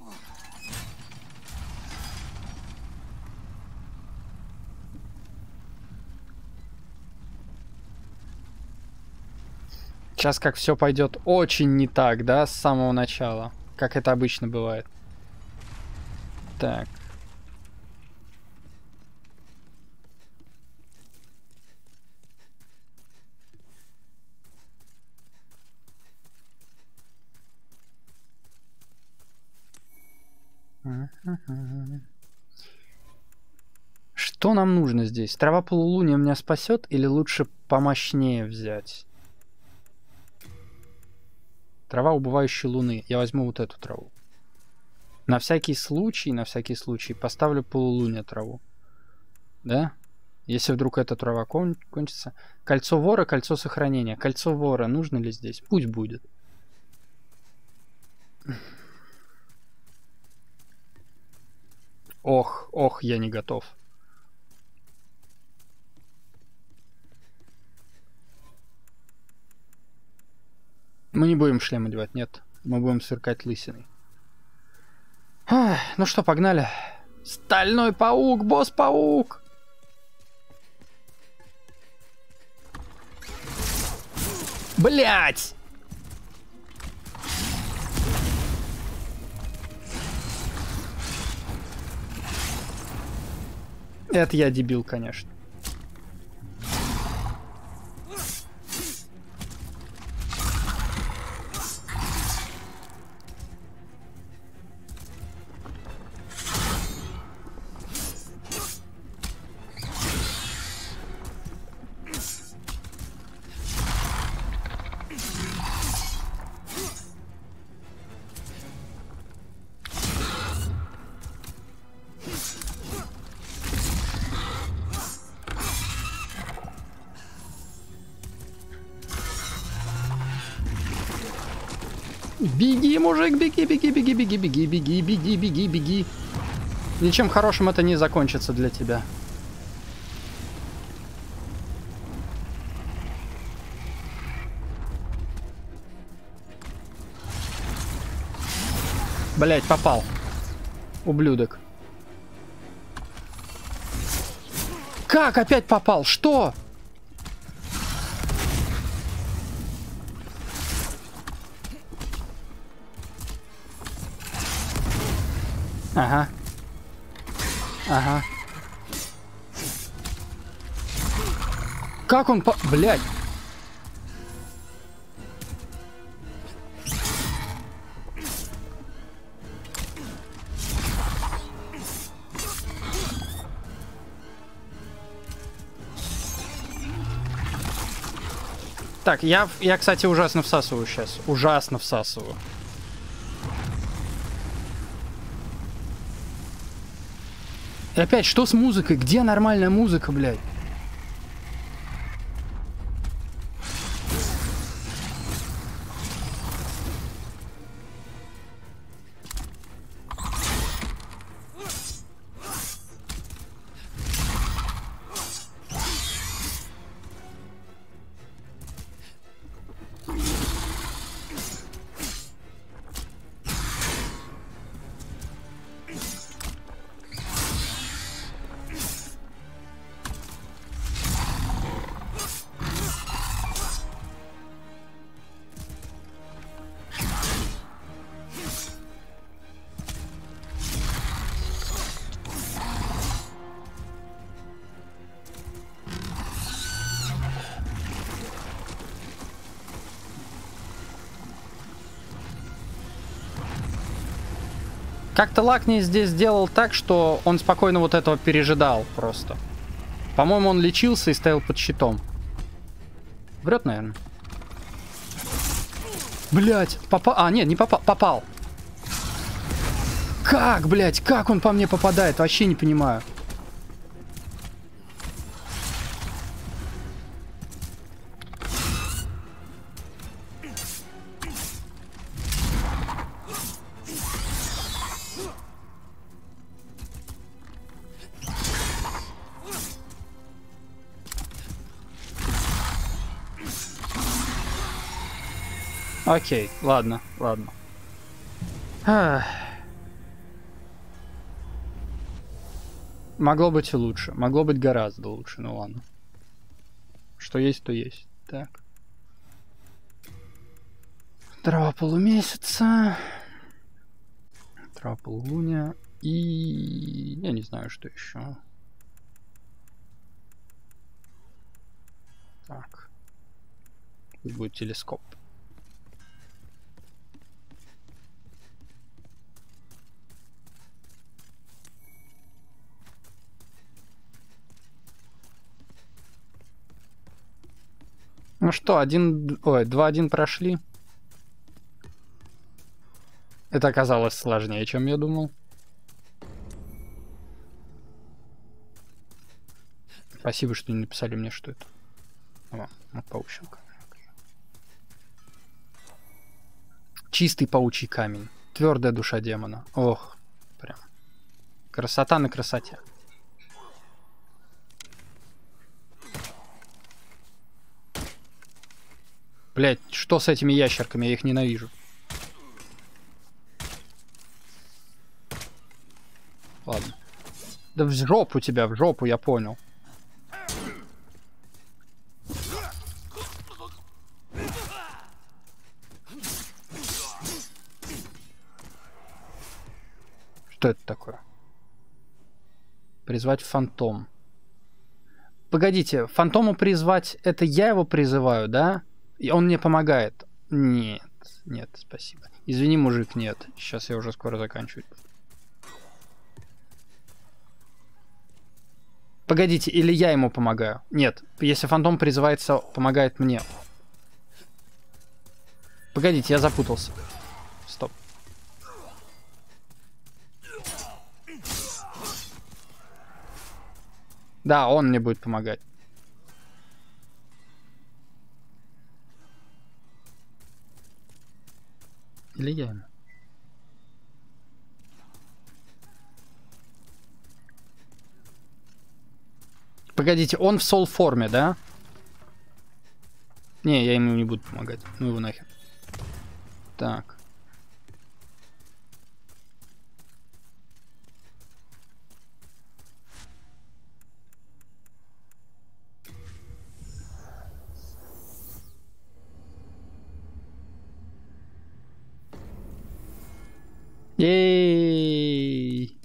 Сейчас как все пойдет очень не так, да, с самого начала, как это обычно бывает. Так. Что нам нужно здесь? Трава полулуния меня спасет или лучше помощнее взять? Трава убывающей луны. Я возьму вот эту траву. На всякий случай, на всякий случай поставлю полулуния траву. Да? Если вдруг эта трава кон кончится. Кольцо вора, кольцо сохранения. Кольцо вора нужно ли здесь? Пусть будет. Ох, ох, я не готов. Мы не будем шлем одевать, нет. Мы будем сверкать лысиной. Ах, ну что, погнали. Стальной паук, босс-паук. Блять! Это я дебил, конечно. Беги, мужик, беги, беги, беги, беги, беги, беги, беги, беги, беги. Ничем хорошим это не закончится для тебя. Блять, попал. Ублюдок. Как опять попал? Что? Ага. Ага. Как он по... Блядь. Так, я, я, кстати, ужасно всасываю сейчас. Ужасно всасываю. И опять, что с музыкой? Где нормальная музыка, блядь? Как-то Лакни здесь сделал так, что он спокойно вот этого пережидал просто. По-моему, он лечился и стоял под щитом. Врет, наверное. Блять, попал. А, нет, не попал. Попал. Как, блять, как он по мне попадает? Вообще не понимаю. Окей, ладно, ладно. Ах. Могло быть и лучше. Могло быть гораздо лучше, ну ладно. Что есть, то есть. Так. Трава полумесяца. Трава полулуния. И... я не знаю, что еще. Так. Тут будет телескоп. Ну что, один... Ой, два-один прошли. Это оказалось сложнее, чем я думал. Спасибо, что не написали мне, что это. О, вот паучинка. Чистый паучий камень. Твердая душа демона. Ох, прям. Красота на красоте. Блять, что с этими ящерками? Я их ненавижу. Ладно. Да в жопу тебя, в жопу, я понял. Что это такое? Призвать фантом. Погодите, фантому призвать, это я его призываю, да? И он мне помогает. Нет, нет, спасибо. Извини, мужик, нет. Сейчас я уже скоро заканчиваю. Погодите, или я ему помогаю? Нет, если фантом призывается, помогает мне. Погодите, я запутался. Стоп. Да, он мне будет помогать. Или я ему? Погодите, он в сол форме, да? Не, я ему не буду помогать. Ну его нахер. Так. Ей!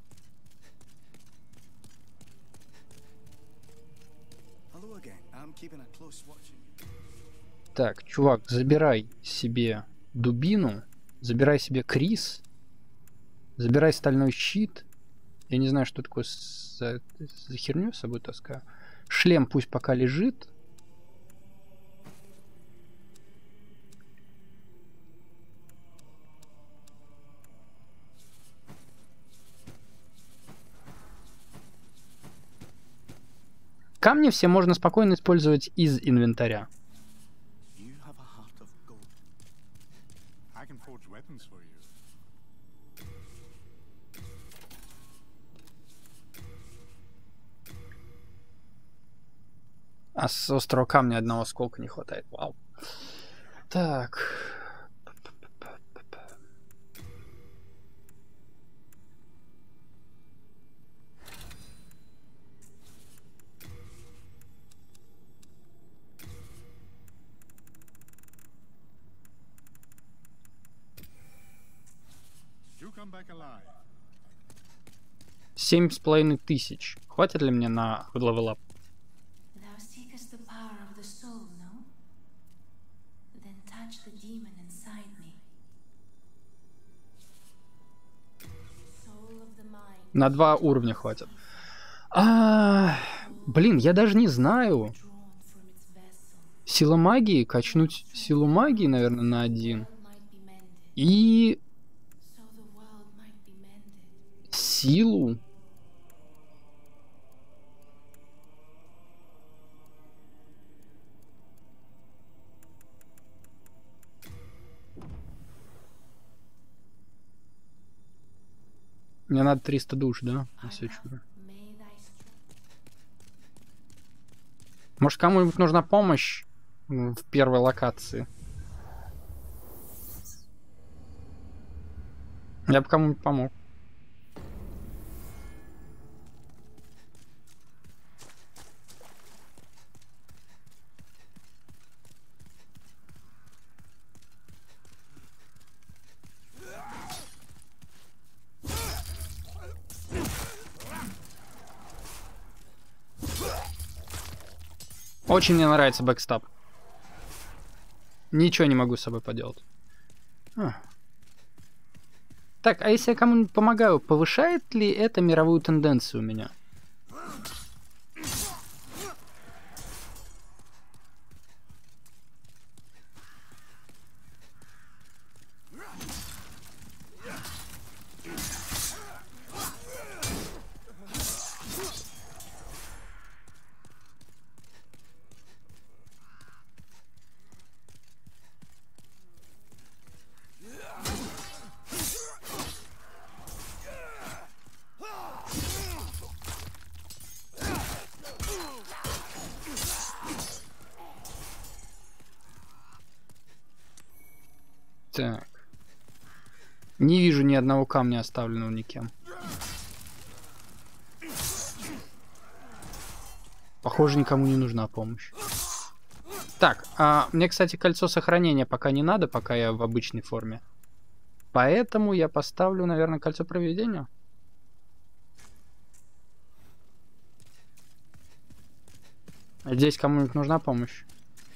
Так, чувак, забирай себе дубину, забирай себе Крис, забирай стальной щит. Я не знаю, что такое за, за херню с собой таскаю. Шлем пусть пока лежит. Камни все можно спокойно использовать из инвентаря. А с острого камня одного осколка не хватает. Вау. Так. Семь с половиной тысяч. Хватит ли мне на левел-ап? На два уровня хватит. А, блин, я даже не знаю. Сила магии, качнуть силу магии, наверное, на один. И силу. Мне надо триста душ, да? Может, кому-нибудь нужна помощь в первой локации? Я бы кому-нибудь помог. Очень мне нравится бэкстап. Ничего не могу с собой поделать. А. Так, а если я кому-нибудь помогаю, повышает ли это мировую тенденцию у меня? Так. Не вижу ни одного камня, оставленного никем. Похоже, никому не нужна помощь. Так, а мне, кстати, кольцо сохранения пока не надо, пока я в обычной форме. Поэтому я поставлю, наверное, кольцо проведения. Здесь кому-нибудь нужна помощь?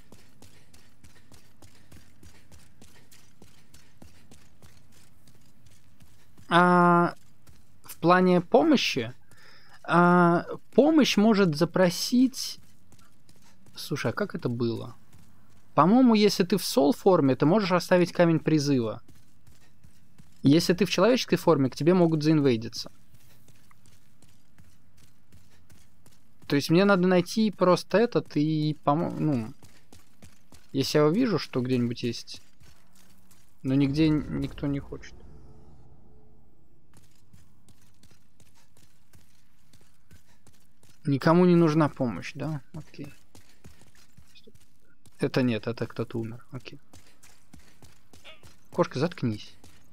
А, в плане помощи, а, помощь может запросить... Слушай, а как это было? По-моему, если ты в сол форме, ты можешь оставить камень призыва. Если ты в человеческой форме, к тебе могут заинвейдиться. То есть мне надо найти просто этот и помо... Ну, если я увижу, что где-нибудь есть, но нигде никто не хочет. Никому не нужна помощь, да? Окей. Это нет, это кто-то умер. Окей. Кошка, заткнись.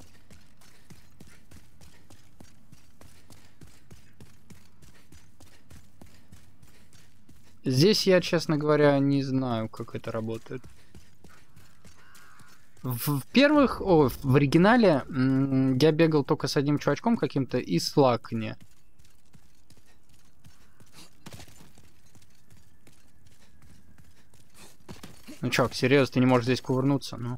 Здесь я, честно говоря, не знаю, как это работает. В, в первых, о, в оригинале я бегал только с одним чувачком каким-то и с Лакни. Ну чё, серьезно, ты не можешь здесь кувырнуться, ну.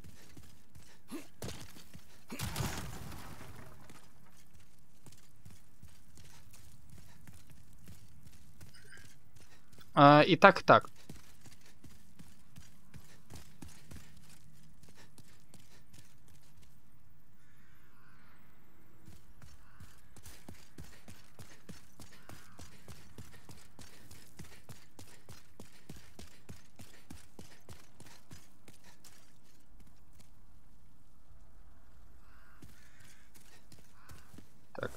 А, и так, и так. Так.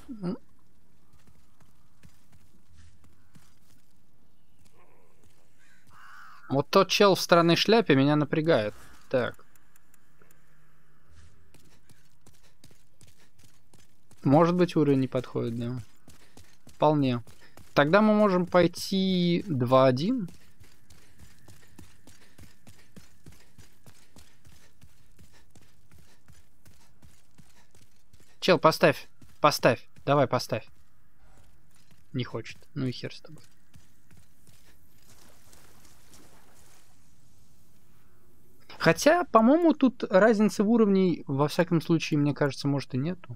Вот тот чел в странной шляпе меня напрягает. Так. Может быть, уровень не подходит, да. Вполне. Тогда мы можем пойти два один. Чел, поставь. Поставь. Давай, поставь. Не хочет. Ну и хер с тобой. Хотя, по-моему, тут разницы в уровне, во всяком случае, мне кажется, может и нету.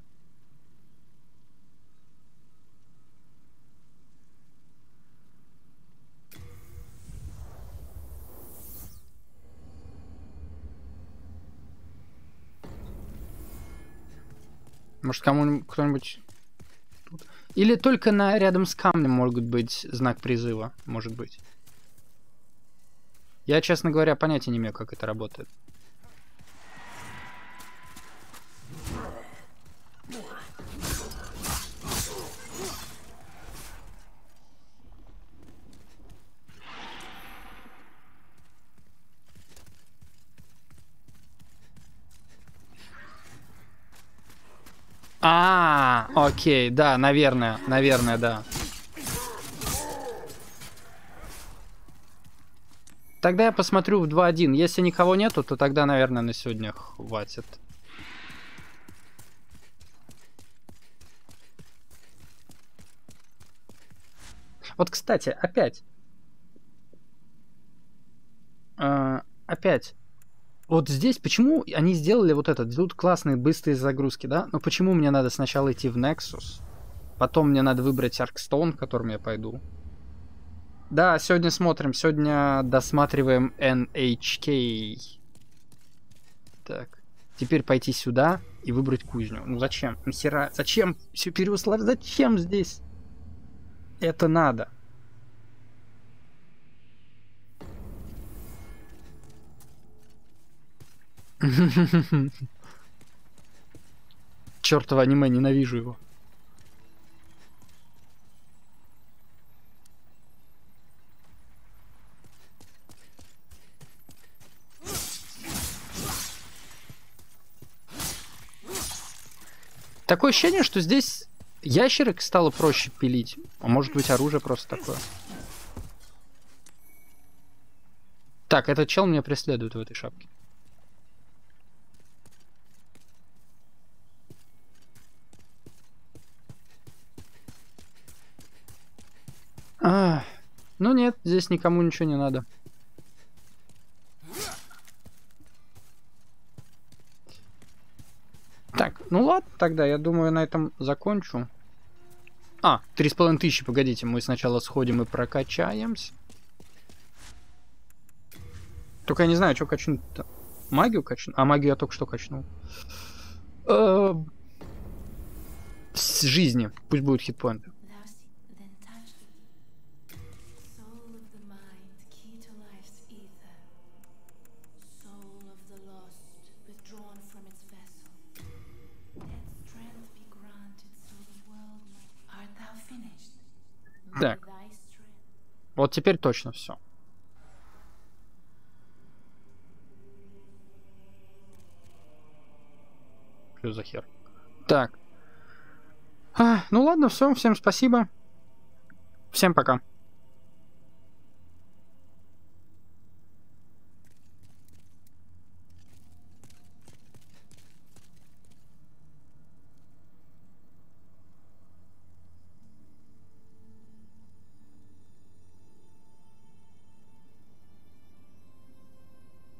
Может, кому-нибудь кто-нибудь... Или только на рядом с камнем может быть знак призыва, может быть. Я, честно говоря, понятия не имею, как это работает. А, окей, да, наверное, наверное, да. Тогда я посмотрю в два один. Если никого нету, то тогда, наверное, на сегодня хватит. Вот, кстати, опять. Э, опять. Вот здесь почему они сделали вот этот? Тут классные быстрые загрузки, да? Но почему мне надо сначала идти в Nexus? Потом мне надо выбрать Аркстоун, к которому я пойду. Да, сегодня смотрим. Сегодня досматриваем эн эйч кей. Так. Теперь пойти сюда и выбрать кузню. Ну зачем? Мсера, зачем все переусложнять? Зачем здесь это надо? Чёртово аниме, ненавижу его. Такое ощущение, что здесь ящерок стало проще пилить. А может быть, оружие просто такое. Так, этот чел меня преследует в этой шапке. А, ну нет, здесь никому ничего не надо. Так, ну ладно, тогда я думаю, на этом закончу. А, три с половиной тысячи, погодите, мы сначала сходим и прокачаемся. Только я не знаю, что качнуть-то. Магию качну? А, магию я только что качнул. С жизни. Пусть будут хитпоинты. Так. Вот теперь точно все. Что за хер? Так. А, ну ладно, все. Всем спасибо. Всем пока.